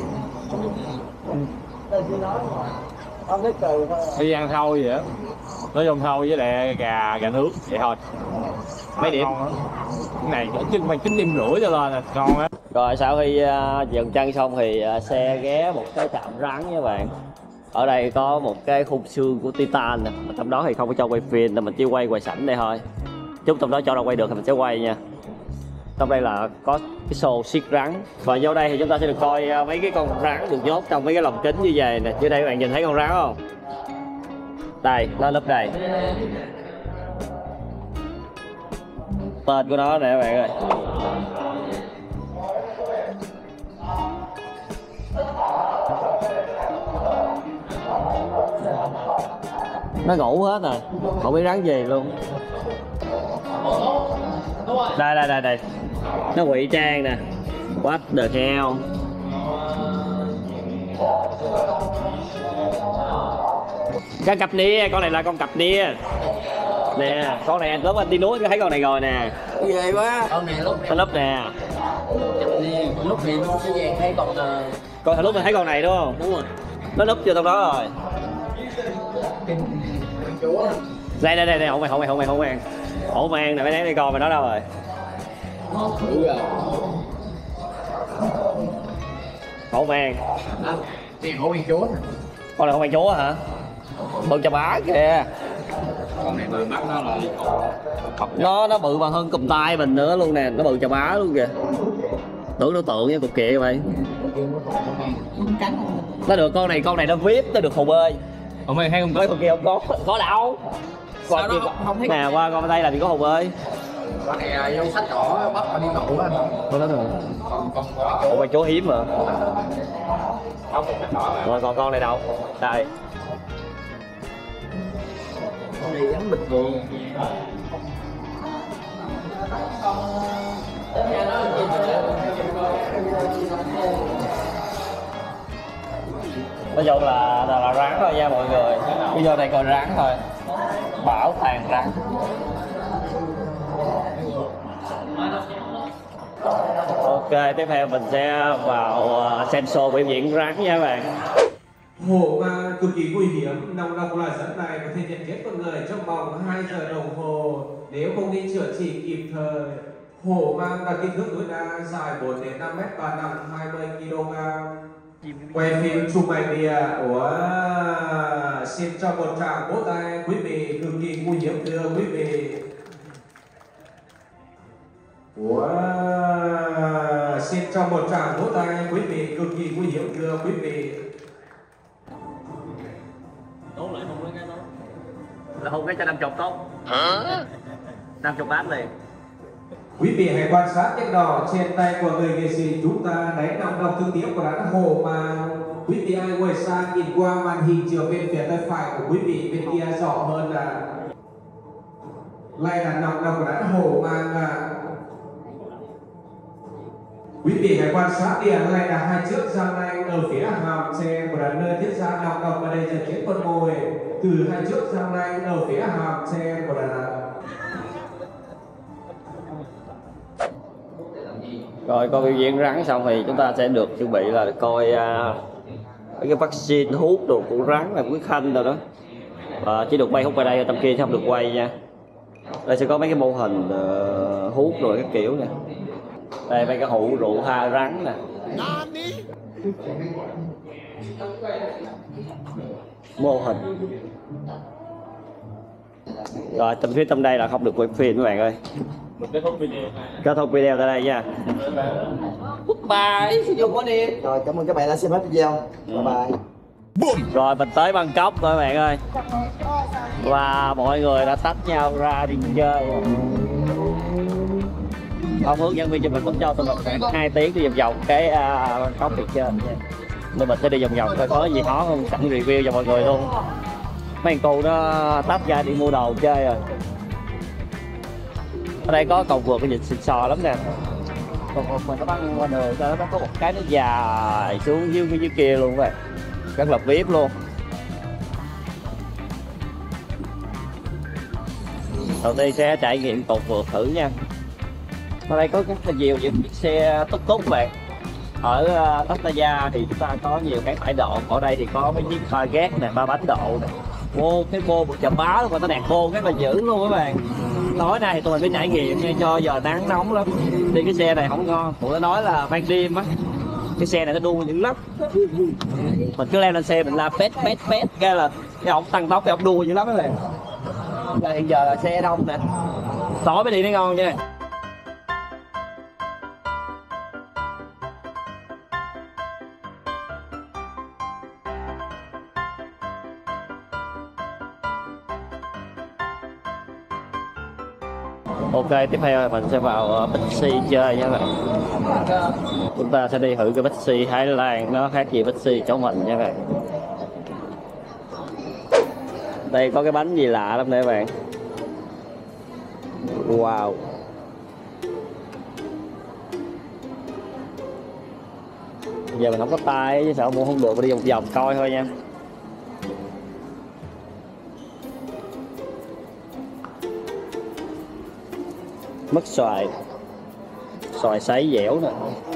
Đi ăn thôi vậy á, nói chung thôi với lại gà nướng vậy thôi. Mấy điểm cái này chừng mà 9,5 cho lên nè, ngon á. Rồi sau khi dừng chân xong thì xe ghé một cái trạm rắn nha các bạn. Ở đây có một cái khung xương của Titan nè, trong đó thì không có cho quay phim nên mình chỉ quay ngoài sảnh đây thôi. Chút trong đó cho ra quay được thì mình sẽ quay nha. Trong đây là có cái show siết rắn. Và vô đây thì chúng ta sẽ được coi mấy cái con rắn được nhốt trong mấy cái lồng kính như vậy nè. Dưới đây các bạn nhìn thấy con rắn không? Đây, nó lớp đây. Tên của nó nè các bạn ơi. Nó ngủ hết rồi, không biết rắn gì luôn. Đây. Nó ngụy trang nè. What the hell. Cái cặp nia, con này là con cặp nia. Nè, con này lúc anh đi núi thấy con này rồi nè. Ghê quá. Con này lúc nó lúp nè. Lúc thì nó sẽ về thấy con Con lúc mình thấy con này đúng không? Đúng rồi. Nó núp vô trong đó rồi. Đây, hổ mang. Hổ mang nè, mấy đáng đi con mà nó đâu rồi? Hổ mang. Hổ mang chúa. Con này hổ mang chúa hả? Bự chà bá kìa. Con này bự mắt nó là nó bự bằng hơn cùm tay mình nữa luôn nè, nó bự chà bá luôn kìa. Tưởng nó tượng với cục kìa vậy. Nó được con này nó VIP, nó được hồ bơi. Ông ơi hay không có kia không có đâu. Còn kia không thấy nè, qua con đây là vì có hồ bơi. Con này vô sách đỏ bắt đi ngủ anh. Con đó rồi. Ủa mà chỗ hiếm mà. Rồi còn con này đâu? Đây. Con này giống bình thường. Nói chung là rắn thôi nha mọi người. Bây giờ này còn rắn thôi. Bảo tàng rắn. Ok, tiếp theo mình sẽ vào xem show biểu diễn rắn nha các bạn. Hổ mang cực kỳ nguy hiểm, nòng độc loài rắn này có thể nhận chết con người trong vòng 2 giờ đồng hồ nếu không đi chữa trị kịp thời. Hổ mang đạt kích thước tối đa dài 4 đến 5 mét và nặng 20 kg. Quay phim chụp ảnh địa của xin cho một tràng vỗ tay quý vị, cực kỳ nguy hiểm thưa quý vị. Xin cho một tràng vỗ tay quý vị, cực kỳ nguy hiểm thưa quý vị. Tốt lại hùng lên cái đó. Là hùng cái cho 50 tốt. Hả? 50 bát liền. Quý vị hãy quan sát chiếc đỏ trên tay của người nghệ sĩ chúng ta đấy, nòng độc thương tiếc của rắn hổ mà quý vị ai quay sang nhìn qua màn hình chiều bên phía tay phải của quý vị, bên kia rõ hơn là đây là nòng độc của rắn hổ mang Quý vị hãy quan sát điểm này là hai chiếc răng nanh ở phía hàm xe của đàn nơi thiết giáp đọc đọc vào đây dần chết con mồi. Từ hai chiếc răng nanh ở phía hàm xe của đàn. Rồi coi biểu diễn rắn xong thì chúng ta sẽ được chuẩn bị là coi mấy cái vaccine hút đồ của rắn là Quý Khanh rồi đó. Và chỉ được quay hút ở đây, tầm kia không được quay nha. Đây sẽ có mấy cái mô hình hút rồi các kiểu nè. Đây mấy cái hũ rượu ha rắn nè. Mô hình. Rồi tầm phía trong đây là không được quay phim các bạn ơi. Kết thúc video tại đây nha. Bye. Dùng có đi. Rồi cảm ơn các bạn đã xem hết video. Bye bye. Rồi mình tới Bangkok rồi các bạn ơi. Và mọi người đã tách nhau ra đi chơi. Ông hướng dẫn viên cho mình cũng cho tụi mình khoảng 2 tiếng đi vòng vòng cái Bangkok đi chơi nha. Nên mình sẽ đi vòng vòng coi có gì khó không, sẵn review cho mọi người luôn. Mấy thằng cu nó tách ra đi mua đồ chơi rồi. Ở đây có cầu vượt cái dịch xịn sò lắm nè. Còn mình nó băng qua đường cho nó có một cái nó dài xuống dưới kia luôn vậy. Rất là VIP luôn. Đầu tiên sẽ trải nghiệm cầu vượt thử nha. Ở đây có rất là nhiều những chiếc xe túc túc bạn. Ở Pattaya thì chúng ta có nhiều cái bãi độ. Ở đây thì có mấy chiếc Target nè, 3 bánh độ nè. Ô, cái cô một chậm bá luôn, mà nó đèn cô rất là dữ luôn các bạn. Tối nay thì tụi mình phải trải nghiệm nha, cho giờ nắng nóng lắm. Đi cái xe này không ngon, tụi nó nói là ban đêm á. Cái xe này nó đua dữ lắm. Mình cứ leo lên xe mình la pét cái là cái ổng tăng tốc, cái ổng đua dữ lắm các bạn. Hiện giờ là xe đông nè. Tối mới đi nó ngon nha. Ok, tiếp theo mình sẽ vào Bixi chơi nha các bạn. Chúng ta sẽ đi thử cái Bixi Thái Lan, nó khác gì Bixi chỗ mình nha các bạn. Đây có cái bánh gì lạ lắm nè các bạn. Wow. Giờ mình không có tay chứ sợ mua không được, mình đi vòng vòng coi thôi nha. Mất xoài sấy dẻo nè.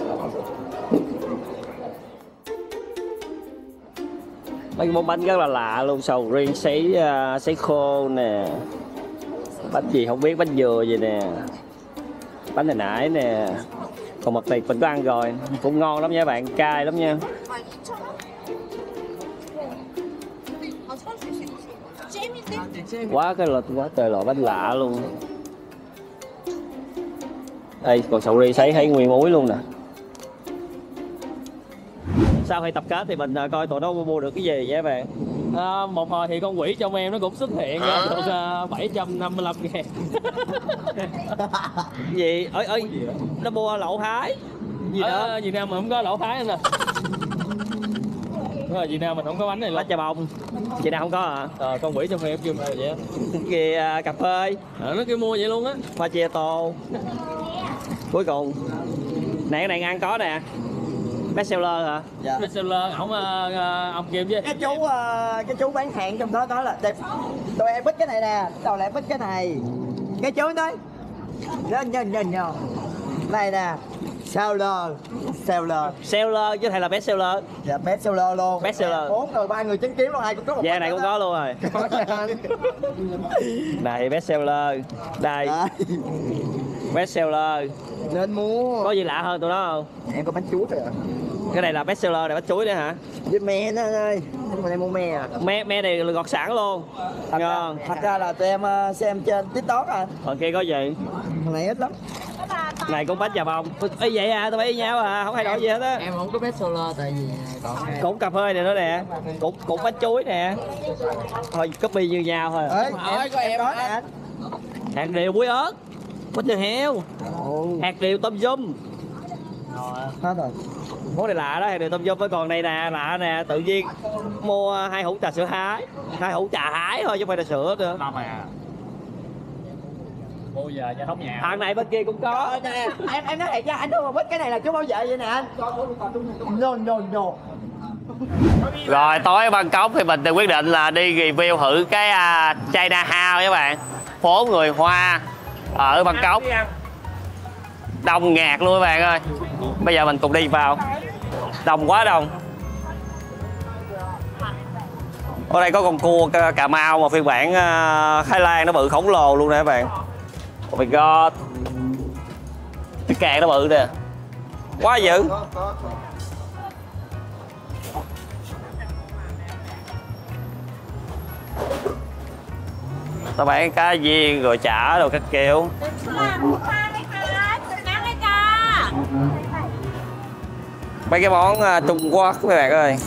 Mấy cái món bánh rất là lạ luôn, sầu riêng sấy khô nè. Bánh gì không biết, bánh dừa gì nè. Bánh hồi nãy nè. Còn mật tiệp mình có ăn rồi, cũng ngon lắm nha các bạn, cay lắm nha. Quá trời loại bánh lạ luôn. Đây còn sầu riêng sấy thấy nguyên muối luôn nè. Sau khi tập kết thì mình coi tụi nó mua được cái gì vậy các bạn. Một hồi thì con quỷ trong em nó cũng xuất hiện được 755 ngàn. Gì? Ơi nó mua lậu Thái. Gì đó? Việt Nam mình không có lậu Thái nè. Đúng rồi, Việt Nam mình không có bánh này luôn. Bánh chà bông. Chị nào không có hả? Con quỷ trong em kêu vậy á. Kìa cà phê. Nó kêu mua vậy luôn á. Pha chia tô. Cuối cùng này cái này ăn có nè. Bestseller hả? Dạ. Bestseller ông Kim chứ. Cái chú bán hàng trong đó có là đẹp. Tụi em bích cái này nè, tụi em bích cái này. Cái chú đấy. Nhìn này nè. Seller chứ thầy là bestseller. Dạ bestseller luôn. Bestseller. 4 người 3 người chứng kiến luôn, ai cũng có một. Dạ này cũng có luôn rồi. Này bestseller. Đây. Bestseller. Nên mua. Có gì lạ hơn tụi nó không? Em có bánh chuối rồi. Cái này là bestseller, này bánh chuối đấy hả? Với me đó ơi. Mình em mua me à. Me này là gọt sẵn luôn. Ngon. Thật ra là tụi em xem trên TikTok à. Còn kia có gì? Thằng này ít lắm. Này cũng bánh chà bông. Ê vậy à, tụi bay y nhau à, không thay đổi gì hết á. Em không có bestseller tại vì cũng cà phê này nữa nè, cũng bánh chuối nè. Thôi copy như nhau thôi. Ơi có em đó nè. Hạt điều muối ớt, bánh chả heo, hạt điều tôm dum. Hết rồi. Món này lạ đó, hạt điều tôm dum. Với còn này nè, lạ nè, tự nhiên mua 2 hũ trà sữa hái, 2 hũ trà hái thôi chứ không phải là sữa nữa. Bao giờ cho thống nhà. Thằng này bên kia cũng có. Nè, em nói thiệt nha, anh không biết cái này là chú bảo vệ vậy nè anh. No. Rồi tối Bangkok thì mình quyết định là đi review thử cái China House các bạn. Phố người Hoa ở Bangkok. Đông ngạt luôn các bạn ơi. Bây giờ mình cùng đi vào. Đông quá đông. Ở đây có con cua Cà Mau mà phiên bản Thái Lan nó bự khổng lồ luôn nè các bạn. Oh my god. Cái càng nó bự nè. Quá dữ. Tao bán cá viên rồi chả rồi các kiểu. Mấy cái món Trung Quốc các bạn ơi.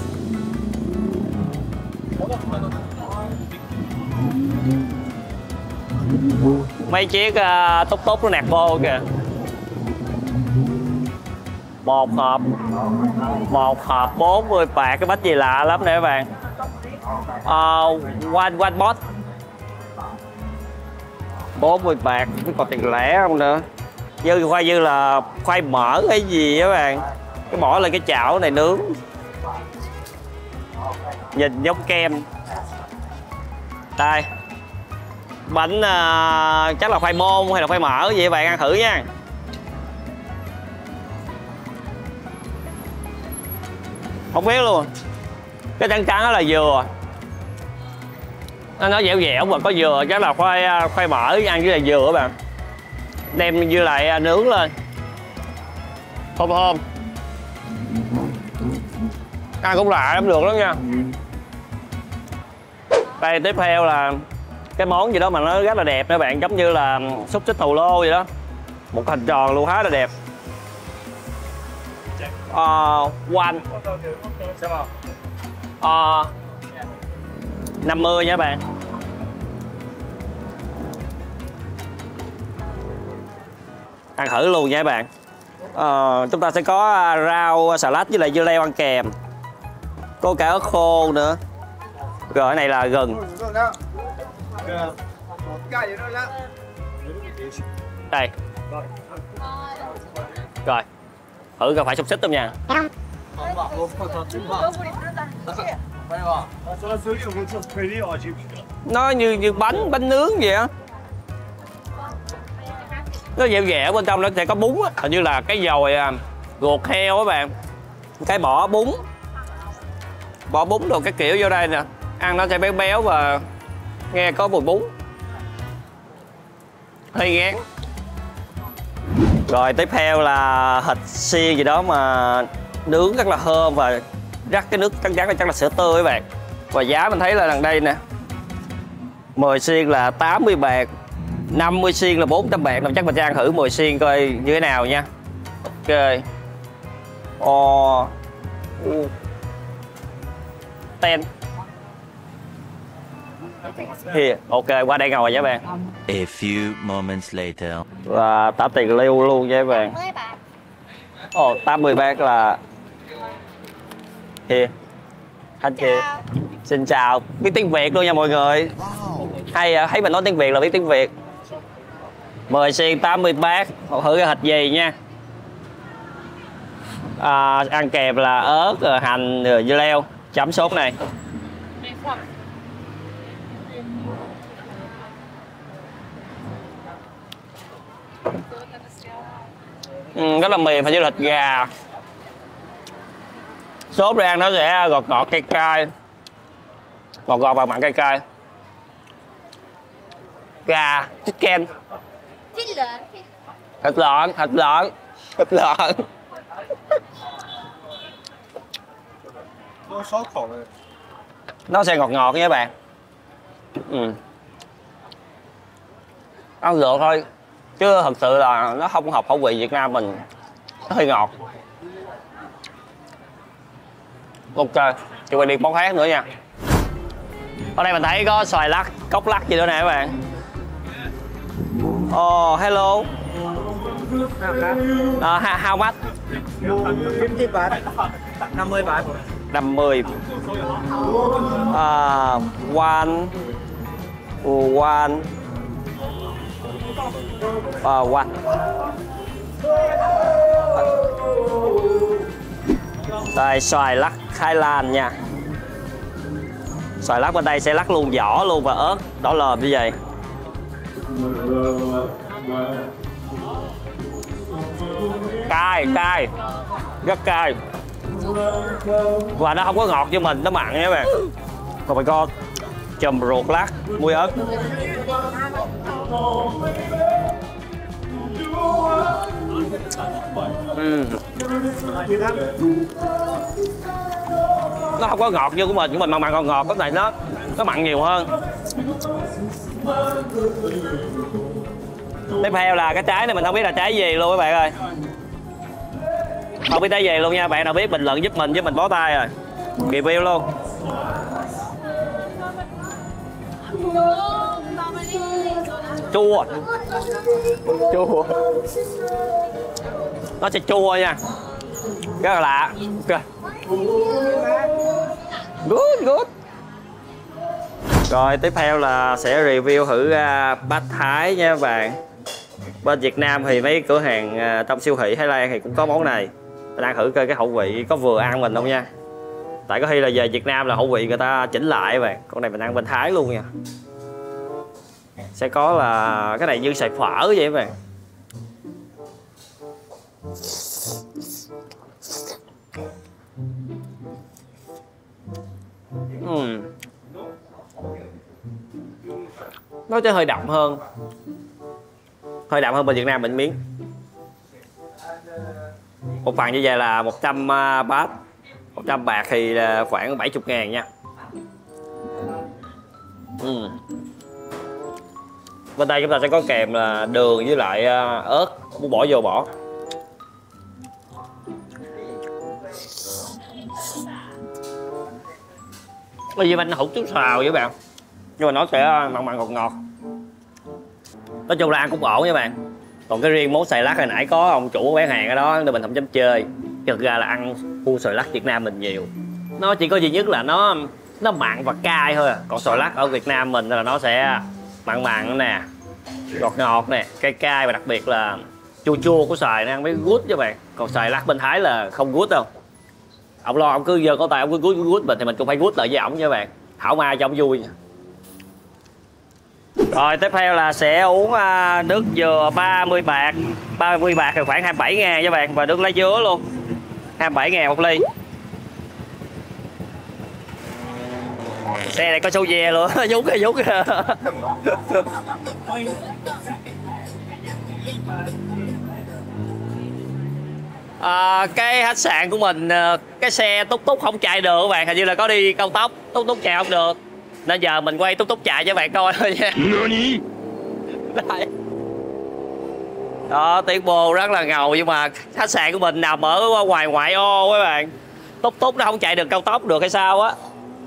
Mấy chiếc túc túc nó nẹt vô kìa. Một hộp 40 bạc, cái bánh gì lạ lắm nè các bạn. One bot 40 bạc, còn tiền lẻ không nữa. Khoai như là khoai mỡ hay gì các bạn. Cái bỏ lên cái chảo này nướng. Nhìn giống kem. Đây. Bánh chắc là khoai môn hay là khoai mỡ gì các bạn ăn thử nha. Không biết luôn. Cái trắng trắng đó là dừa. Nó dẻo dẻo mà có dừa, chắc là khoai mỡ ăn với lại dừa các bạn. Đem với lại nướng lên. Thơm. Ăn cũng lạ lắm, được lắm nha. Đây tiếp theo là cái món gì đó mà nó rất là đẹp các bạn, giống như là xúc xích thù lô vậy đó. Một hình tròn luôn, khá là đẹp. One 50 nha các bạn. Ăn thử luôn nha các bạn. Chúng ta sẽ có rau salad với lại dưa leo ăn kèm. Có cả ớt khô nữa. Rồi cái này là gừng. Đây. Rồi. Thử coi phải xúc xích không nha. Nó như bánh nướng vậy á. Nó dẻo dẻo, bên trong nó sẽ có bún á, hình như là cái dồi ruột heo các bạn. Cái bỏ bún đồ cái kiểu vô đây nè. Ăn nó sẽ béo béo và nghe có mùi bún. Hơi ngán. Rồi tiếp theo là thịt xiên gì đó mà nướng rất là thơm và rắc cái nước trắng trắng, chắc là sữa tươi các bạn. Và giá mình thấy là đằng đây nè. 10 xiên là 80 bạc, 50 xiên là 400 bạc. Chắc mình sẽ ăn thử 10 xiên coi như thế nào nha. Ok. Ten. Here. Ok, qua đây ngồi nha các bạn. A few moments later. Và trả tiền lưu luôn nha các bạn. 80 bạc là here. Anh chị. Xin chào. Biết tiếng Việt luôn nha mọi người. Hay thấy mình nói tiếng Việt là biết tiếng Việt. 10 xiên 80 bát. Thử cái thịt gì nha. Ăn kèm là ớt, hành, dưa leo. Chấm sốt này. Rất là mềm, hình như là thịt gà. Sốt ra ăn nó sẽ ngọt ngọt cay cay. Ngọt ngọt và mặn cay cay. Gà, chicken. Thịt lợn. Nó sẽ ngọt ngọt nha các bạn. Ăn được thôi. Chứ thật sự là nó không hợp khẩu vị Việt Nam mình. Nó hơi ngọt. Ok, chúng mình đi món khác nữa nha. Ở đây mình thấy có xoài lắc, cốc lắc gì nữa nè các bạn. Hello. How much? 50 baht. 50 baht. 50. One. Wow. Đây xoài lắc Thái Lan nha. Xoài lắc bên đây sẽ lắc luôn vỏ luôn và ớt đỏ lòm như vậy. Cay, rất cay. Và nó không có ngọt như mình, nó mặn nha các bạn. Oh my god, chùm ruột lát, muối ớt. Nó không có ngọt như của mình mặn ngọt, cái này nó mặn nhiều hơn. Tiếp theo là cái trái này mình không biết là trái gì luôn các bạn ơi. Không biết trái gì luôn nha, bạn nào biết bình luận giúp mình bó tay rồi. Review luôn. Chua. Nó sẽ chua nha, rất là lạ. Okay. Good. Rồi tiếp theo là sẽ review thử bát Thái nha các bạn. Bên Việt Nam thì mấy cửa hàng trong siêu thị Thái Lan thì cũng có món này. Mình ăn thử coi cái khẩu vị có vừa ăn mình không nha. Tại có khi là về Việt Nam là khẩu vị người ta chỉnh lại các bạn. Con này mình ăn bên Thái luôn nha. Sẽ có là cái này như xài phở vậy các bạn. Nó sẽ hơi đậm hơn. Bên Việt Nam mình miếng. Một phần như vậy là 100 baht. 100 bạc thì là khoảng 70.000 nha. Bên đây chúng ta sẽ có kèm là đường với lại ớt, muốn bỏ vô bỏ. Bây giờ mình hủ chút xào với bạn, nhưng mà nó sẽ mặn ngọt. Nói chung là ăn cũng ổn nha bạn. Còn cái riêng món xoài lắc hồi nãy có ông chủ bán hàng ở đó nên mình không dám chơi. Thực ra là ăn khu xoài lắc Việt Nam mình nhiều. Nó chỉ có duy nhất là nó mặn và cay thôi à. Còn xoài lắc ở Việt Nam mình là nó sẽ mặn nè, ngọt nè, cay và đặc biệt là chua của xoài nó ăn mới good cho bạn. Còn xoài lắc bên Thái là không good đâu. Ông lo ông cứ giờ có tay ông cứ good mình thì mình cũng phải good lại với ổng nha các bạn. Thảo mai cho ông vui. Rồi tiếp theo là sẽ uống nước dừa 30 bạc. 30 bạc thì khoảng 27.000 các bạn. Và nước lá dứa luôn 27.000 một ly. Xe này có số ve luôn. Vút kìa. Cái khách sạn của mình cái xe túc không chạy được các bạn. Hình như là có đi cao tốc, túc chạy không được. Nên giờ mình quay túc chạy cho bạn coi thôi nha. Đây. Đó, tiếng bô rất là ngầu. Nhưng mà khách sạn của mình nằm ở ngoài ngoại ô các bạn. Túc nó không chạy được cao tốc được hay sao á.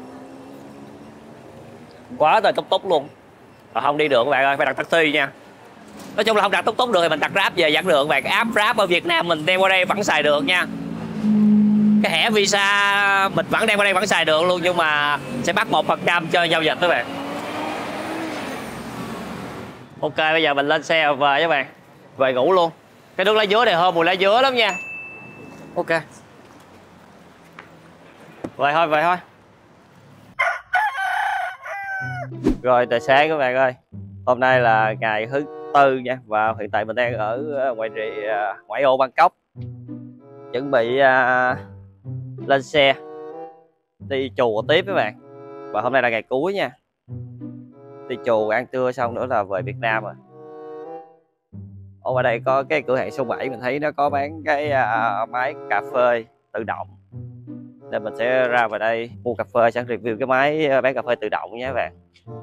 Quá trời túc luôn. Không đi được các bạn ơi, phải đặt taxi nha. Nói chung là không đặt túc được thì mình đặt Grab về vẫn được các bạn. App Grab ở Việt Nam mình đem qua đây vẫn xài được nha. Cái thẻ visa mình vẫn đem qua đây vẫn xài được luôn. Nhưng mà sẽ bắt 1% cho giao dịch các bạn. Ok, bây giờ mình lên xe về các bạn. Về ngủ luôn. Cái nước lá dứa này thơm mùi lá dứa lắm nha. Ok. Về thôi. Rồi tại sáng các bạn ơi. Hôm nay là ngày thứ Tư nha. Và hiện tại mình đang ở ngoại ô Bangkok. Chuẩn bị lên xe đi chùa tiếp các bạn. Và hôm nay là ngày cuối nha. Đi chùa ăn trưa xong nữa là về Việt Nam rồi. Ở đây có cái cửa hàng số 7 mình thấy nó có bán cái máy cà phê tự động. Nên mình sẽ ra vào đây mua cà phê, sẽ review cái máy bán cà phê tự động nha các bạn.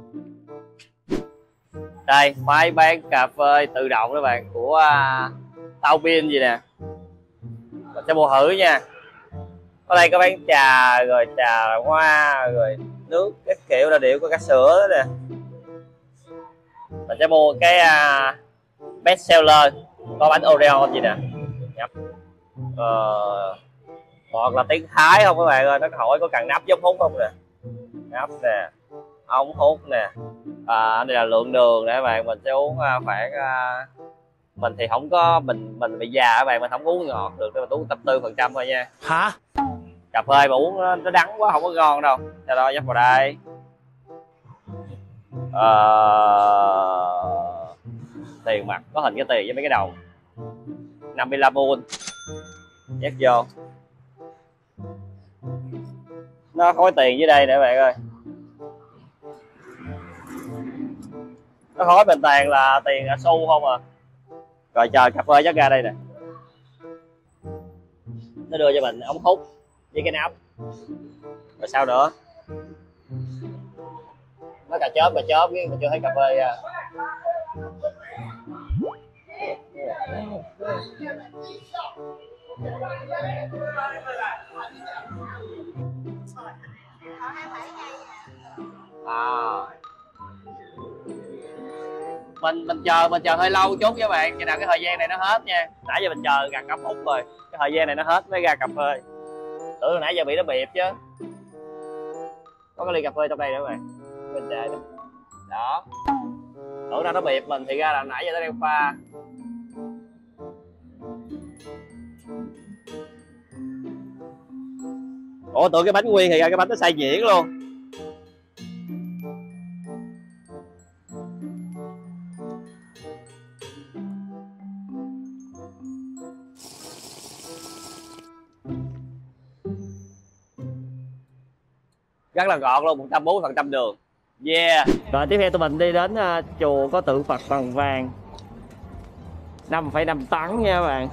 Đây, máy bán cà phê tự động các bạn của Tao Pin gì nè. Mình sẽ mua thử nha. Ở đây có bán trà, rồi trà hoa, rồi nước, các kiểu là đều có cả sữa đó nè. Mình sẽ mua cái best seller, có bánh Oreo gì nè. Hoặc là tiếng Thái không các bạn ơi, nó hỏi có cần nắp giống hút không nè. Nắp nè, ống hút nè, Đây là lượng đường để các bạn, mình sẽ uống khoảng mình thì không có, mình bị già các bạn, mình không uống ngọt được nên mình uống 84% thôi nha. Hả? Cà phê mà uống nó đắng quá không có ngon đâu. Sau đó dắt vào đây. Tiền mặt có hình cái tiền với mấy cái đầu 55 nhét vô, nó khối tiền dưới đây nè các bạn ơi. Nó khối bên tàn là tiền xu không à. Rồi chờ cà phê dắt ra đây nè, nó đưa cho mình ống hút với cái nắp. Rồi sao nữa, nó cà chớp mình chưa thấy cà phê ra. Mình chờ hơi lâu chút với bạn, cho nào cái thời gian này nó hết nha. Nãy giờ mình chờ gần 5 phút rồi, cái thời gian này nó hết mới ra cà phê. Tưởng là nãy giờ bị nó bịp chứ. Có cái ly cà phê trong đây nữa các bạn, bên trái đó. Đó, tưởng ra nó bịp mình thì ra là nãy giờ nó đang pha. Ủa tưởng cái bánh nguyên thì ra cái bánh nó xay nhuyễn luôn. Rất là gọn luôn, 140% đường. Yeah. Rồi tiếp theo tụi mình đi đến chùa có tượng Phật bằng vàng 5,5 tấn nha các bạn.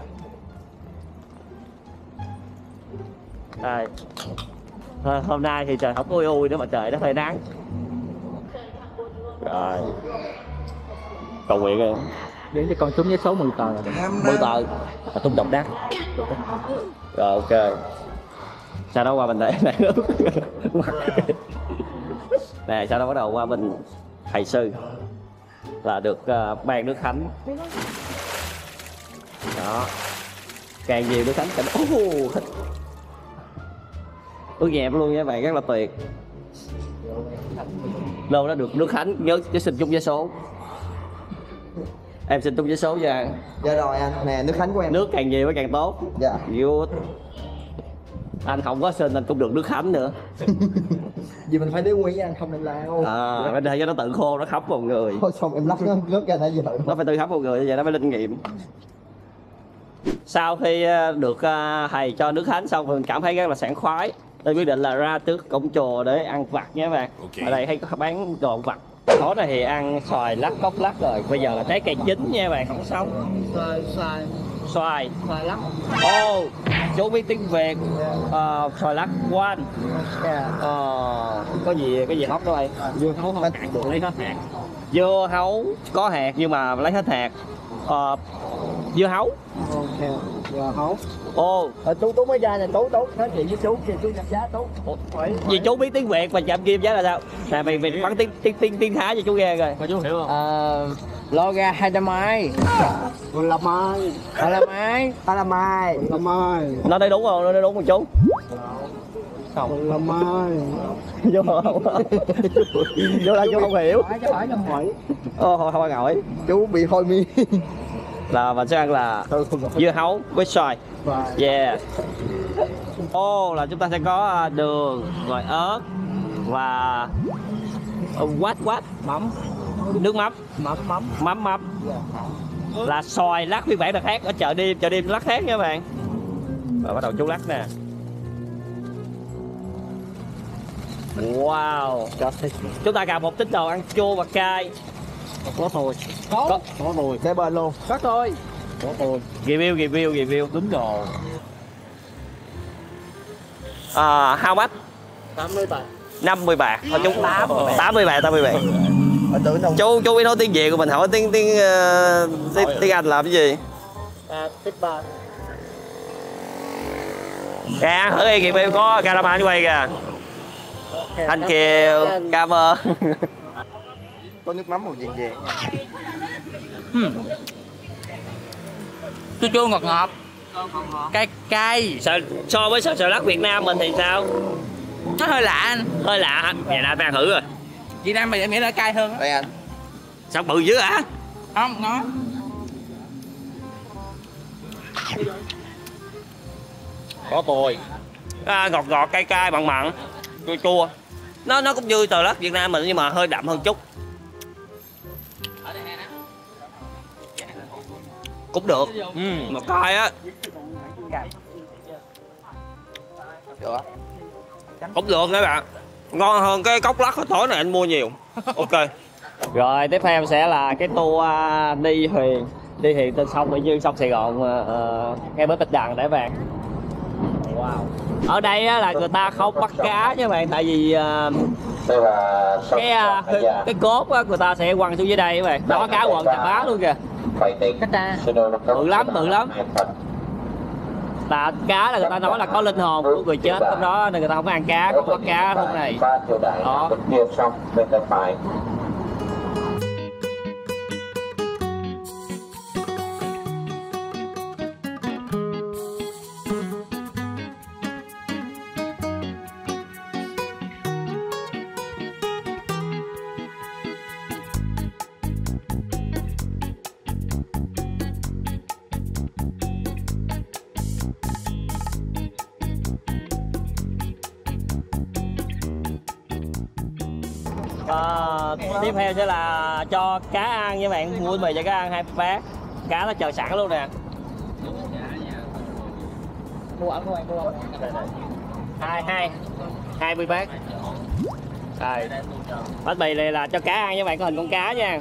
Đây. Hôm nay thì trời không ui ui nữa mà trời nó hơi nắng. Rồi. Cầu nguyện rồi. Đến cho con trúng vé số 10 tờ rồi. 10 tờ. Tung độc đắc. Rồi ok. Sau đó qua mình để này nước. Nè, sau đó bắt đầu qua mình thầy sư là được ban nước khánh. Đó, càng nhiều nước khánh cảnh thích. Ước nhẹp luôn nha bạn, rất là tuyệt. Lâu đó được nước khánh, nhớ chứ xin chung vé số. Em xin chung vé số nha. Dạ rồi anh, nè nước khánh của em. Nước càng nhiều càng tốt. Dạ. Good. Anh không có xin anh cũng được nước khánh nữa. Vì mình phải để quý anh không nên lao. Phải để cho nó tự khô nó khóc vào người. Thôi xong em lắp nó rớt ra nãy giờ. Nó phải tự khóc vào người như vậy nó mới linh nghiệm. Sau khi được thầy cho nước khánh xong mình cảm thấy rất là sảng khoái. Tôi quyết định là ra trước cổng chùa để ăn vặt nha các bạn. Ở đây hay có bán đồ vặt. Tối này thì ăn xoài lắc cốc lắc rồi. Bây giờ là trái cây chín nha các bạn, không sống. Xoài lắc. Chú biết tiếng Việt. Xoài lắc one. Có gì hóc đó đây? Dưa hấu không? Được lấy hết hạt. Dưa hấu có hạt nhưng mà lấy hết hạt. Dưa hấu. Ok, dưa hấu. Tú mới ra nè, Tú nói chuyện với chú, chú nhập giá Tú. Vì chú biết tiếng Việt mà chạm kim giá là sao? Nè mày bắn tiếng Thái cho chú nghe rồi. Mà chú hiểu không? Lo ra 200 mai. Là mai. Nó nói đúng không? Nó nói đúng không chú? Không. Là mai. Vô là chú không hiểu. Không ai ngồi. Chú bị hôi miên. Là mình sẽ ăn là dưa hấu với xoài. Yeah. Là chúng ta sẽ có đường, rồi ớt và quát mắm, nước mắm. Là xoài lắc phiên bản là khác, ở chợ đêm lắc khác nha các bạn. Rồi bắt đầu chú lắc nè. Wow. Chúng ta cần một tín đồ ăn chua và cay. Có thôi. Có rồi. Để bên luôn. Có thôi. Review. Đúng rồi. How much? 80 bạc. 50 bạc. Thôi chú 80 bạc. Chú biết nói tiếng Việt của mình, hỏi tiếng Anh làm cái gì? Tiếp ba. Kìa, thử đi kìa, có cameraman quay kìa. Anh Kiều, cảm ơn. Có nước mắm màu vàng. Chua ngọt. Cay. So với xoài lắc Việt Nam mình thì sao? Nó hơi lạ anh. Hơi lạ hả? Vậy là anh ăn thử rồi. Việt Nam mày em nghĩ là cay hơn á. Đây anh. Sao bự dữ hả? Không, ngon. Có tồi. Ngọt ngọt cay cay mặn mặn, chua chua. Nó cũng như tờ lát Việt Nam mình nhưng mà hơi đậm hơn chút. Cũng được. Mà cay á. Cũng được các bạn. Ngon hơn cái cốc lắc hồi tối này anh mua nhiều. Ok. Rồi tiếp theo sẽ là cái tour đi thuyền trên sông Mỹ Dương, sông Sài Gòn, ngay bến Bạch Đằng để bạn. Wow. Ở đây á, là người ta không bắt cá nha bạn, tại vì cái cốt á, người ta sẽ quăng xuống dưới đây các bạn. Đó cá quần chặt bá luôn kìa. Bự lắm. Là cá là người ta nói là có linh hồn của người chết trong đó nên người ta không ăn cá, không bắt cá hôm này. Đó. Tiếp theo sẽ là cho cá ăn với bạn, mua mì cho cá ăn 2 bát. Cá nó chờ sẵn luôn nè. Mua ăn không? 20 bát. Rồi. Bánh mì này là cho cá ăn với bạn, có hình con cá nha.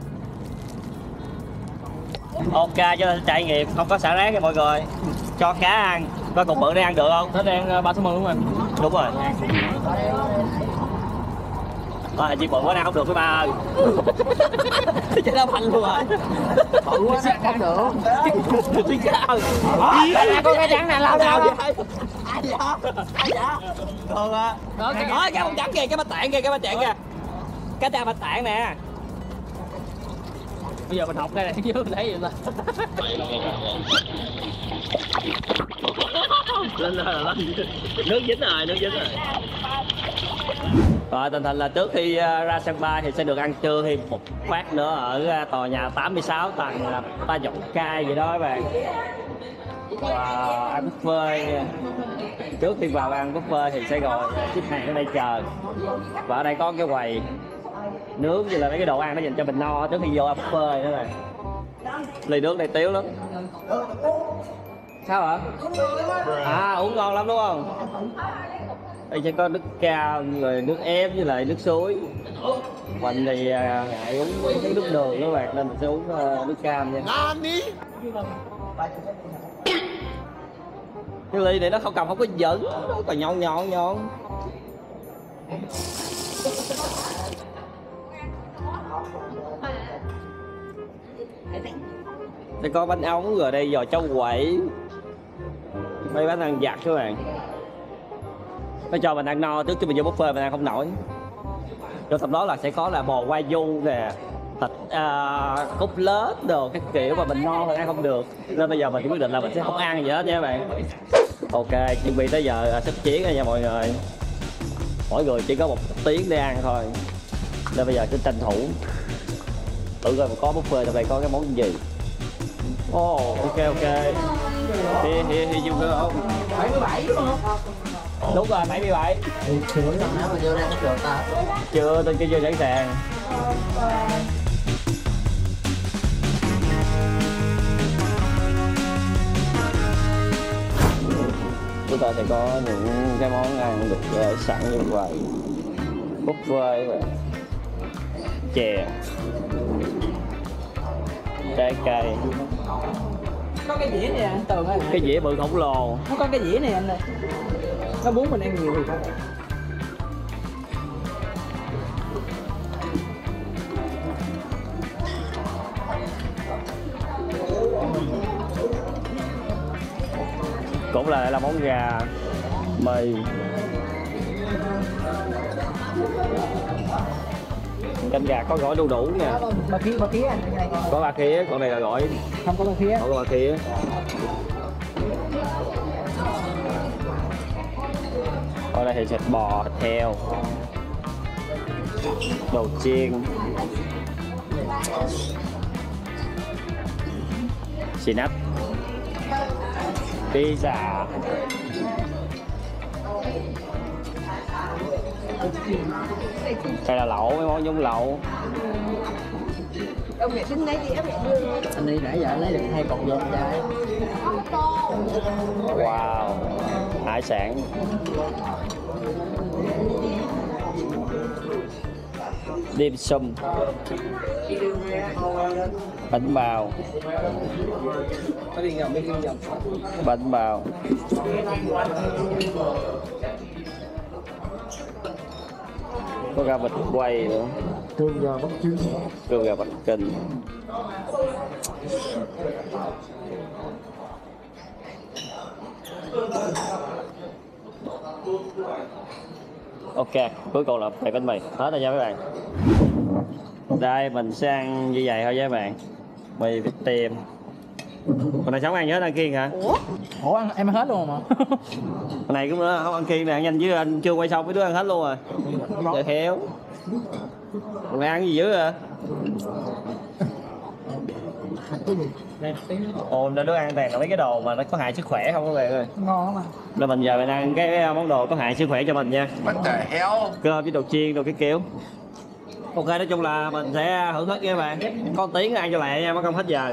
Ok, cho nên trải nghiệm không có xả rác nha mọi người. Cho cá ăn. Có cục bự để ăn được không? Nó đang 3 số 10 đúng không? Đúng rồi. Chị bự quá ăn không được với ba ơi. Chứ nó phanh luôn rồi. Bự quá không được. Có cái trắng này lao đâu. Ai dạ? Thường á. Đó cái bông trắng kìa, cái bánh tạng kìa, cái cha bánh tạng nè. Bây giờ mình học cái này chứ mình thấy vậy ta. Lên. Nước dính rồi. Rồi tình hình là trước khi ra sân bay thì sẽ được ăn trưa thêm một bát nữa ở tòa nhà 86 tầng Ba Dọc Cai vậy đó các bạn. Và ăn buffet nha. Trước khi vào ăn buffet thì sẽ gọi ship hàng ở đây chờ. Và ở đây có cái quầy nướng như là mấy cái đồ ăn nó dành cho mình no trước khi vô ăn buffet nữa này. Ly nước đây tiếu lắm. Sao hả? Uống ngon lắm đúng không? Đây sẽ có nước cam, rồi nước ép với lại nước suối. Mình thì ngại uống nước đường các bạn nên mình sẽ uống nước cam nha. Cái ly này nó không có dẫn, nó còn nhọn. Đây có bánh ống rồi đây giò cháo quẩy. Mấy bánh ăn vặt các bạn. Nó cho mình ăn no trước khi mình vô buffet mình ăn không nổi. Rồi sau đó là sẽ có là bò wagyu nè, thịt cốt lết đồ các kiểu mà mình no mình ăn không được. Nên bây giờ mình quyết định là mình sẽ không ăn gì hết nha các bạn. Ok, chuẩn bị tới giờ xuất chiến rồi nha mọi người. Mỗi người chỉ có 1 tiếng để ăn thôi. Nên bây giờ cứ tranh thủ. Tự coi mà có buffet trong đây có cái món gì. Ok. Here you go. 77 đúng không? Đúng rồi, 77. Chưa, tôi chưa sẵn sàng. Chúng ta sẽ có những cái món ăn được sẵn như vậy. Buffet, chè, trái cây. Có cái dĩa này anh Tường ơi. Cái dĩa bự khổng lồ. Nó có cái dĩa này anh ơi. Nó muốn mình ăn nhiều thì không. Cũng là món gà, mì, canh gà có gỏi đu đủ nè. Ba khía anh. Có ba khía, con này là gỏi. Không có ba khía. Không có ba khía. Ở đây thì thịt bò, thịt heo, đồ chiên, snack, pizza, đây là lẩu, mấy món giống lẩu. Ông mẹ xin lấy gì em mẹ đưa. Anh đi nãy giờ lấy được 2 cọng dơm trai. Wow, hải sản. Dim sum, bánh bao, bánh bao, có gà vịt quay nữa, Cơm gà bắp trứng, cơm gà Bắc Kinh. Ok, cuối cùng là bánh mì hết rồi nha các bạn. Đây mình sẽ ăn như vậy thôi nha các bạn. Mì vịt tiềm. Còn này sống ăn nhớ ăn kiêng hả? Ủa ăn, em ăn hết luôn mà. Con này cũng nữa không ăn kiêng nè, ăn nhanh chứ anh chưa quay xong mấy đứa ăn hết luôn rồi. Để khéo. Còn này ăn gì dữ hả? Ồ, đứa ăn toàn là mấy cái đồ mà nó có hại sức khỏe không các bạn ơi. Ngon mà. Là mình giờ mình ăn cái món đồ có hại sức khỏe cho mình nha. Cơm với đồ chiên, đồ cái kiểu. Ok, nói chung là mình sẽ thưởng thức nha các bạn. Con tiếng ăn cho lẹ nha, mất công hết giờ.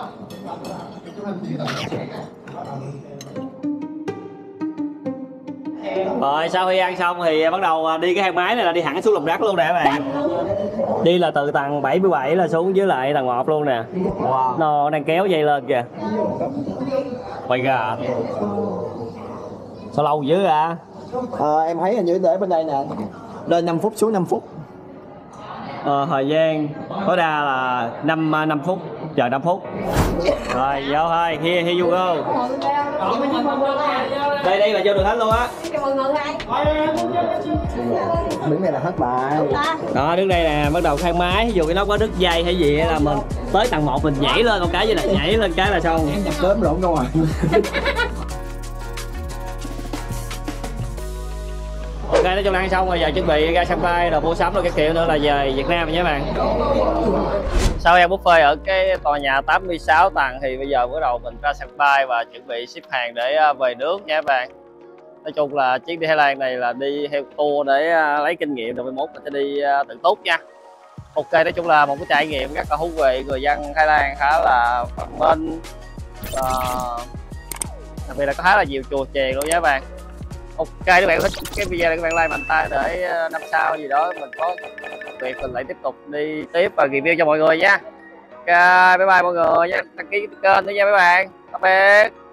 Rồi sau khi ăn xong thì bắt đầu đi cái thang máy này là đi hẳn xuống lòng đất luôn nè các bạn. Đi là từ tầng 77 là xuống dưới lại tầng 1 luôn nè. Wow. Nó đang kéo dây lên kìa. My God. Sao lâu dữ à? Em thấy hình như để bên đây nè. Lên 5 phút xuống 5 phút. Thời gian tối đa là 5 phút, chờ 5 phút. Rồi vô thôi, here you go. Đây là vô được hết luôn á. Đứng này là hết bài. Đó, đứng đây nè, bắt đầu thang máy, ví dụ cái nó có đứt dây hay gì là mình tới tầng 1 mình nhảy lên một cái vậy nè, nhảy lên cái là xong. Em nhập cớm lộn đâu rồi. Ok, nói chung ăn xong rồi giờ chuẩn bị ra sân bay rồi mua sắm rồi cái kiểu nữa là về Việt Nam nha các bạn. Sau khi ăn buffet ở cái tòa nhà 86 tầng thì bây giờ bắt đầu mình ra sân bay và chuẩn bị ship hàng để về nước nha các bạn. Nói chung là chuyến đi Thái Lan này là đi theo tour để lấy kinh nghiệm rồi 11 mình sẽ đi tự túc nha. Ok, nói chung là một cái trải nghiệm rất là thú vị, người dân Thái Lan khá là văn minh, đặc biệt là có khá là nhiều chùa chiền luôn nha các bạn. Ok, các bạn thích cái video này các bạn like mạnh tay để năm sau gì đó mình có việc mình lại tiếp tục đi tiếp và review cho mọi người nha. Ok, bye bye mọi người nhé, đăng ký kênh nữa nha mấy bạn. Tạm biệt.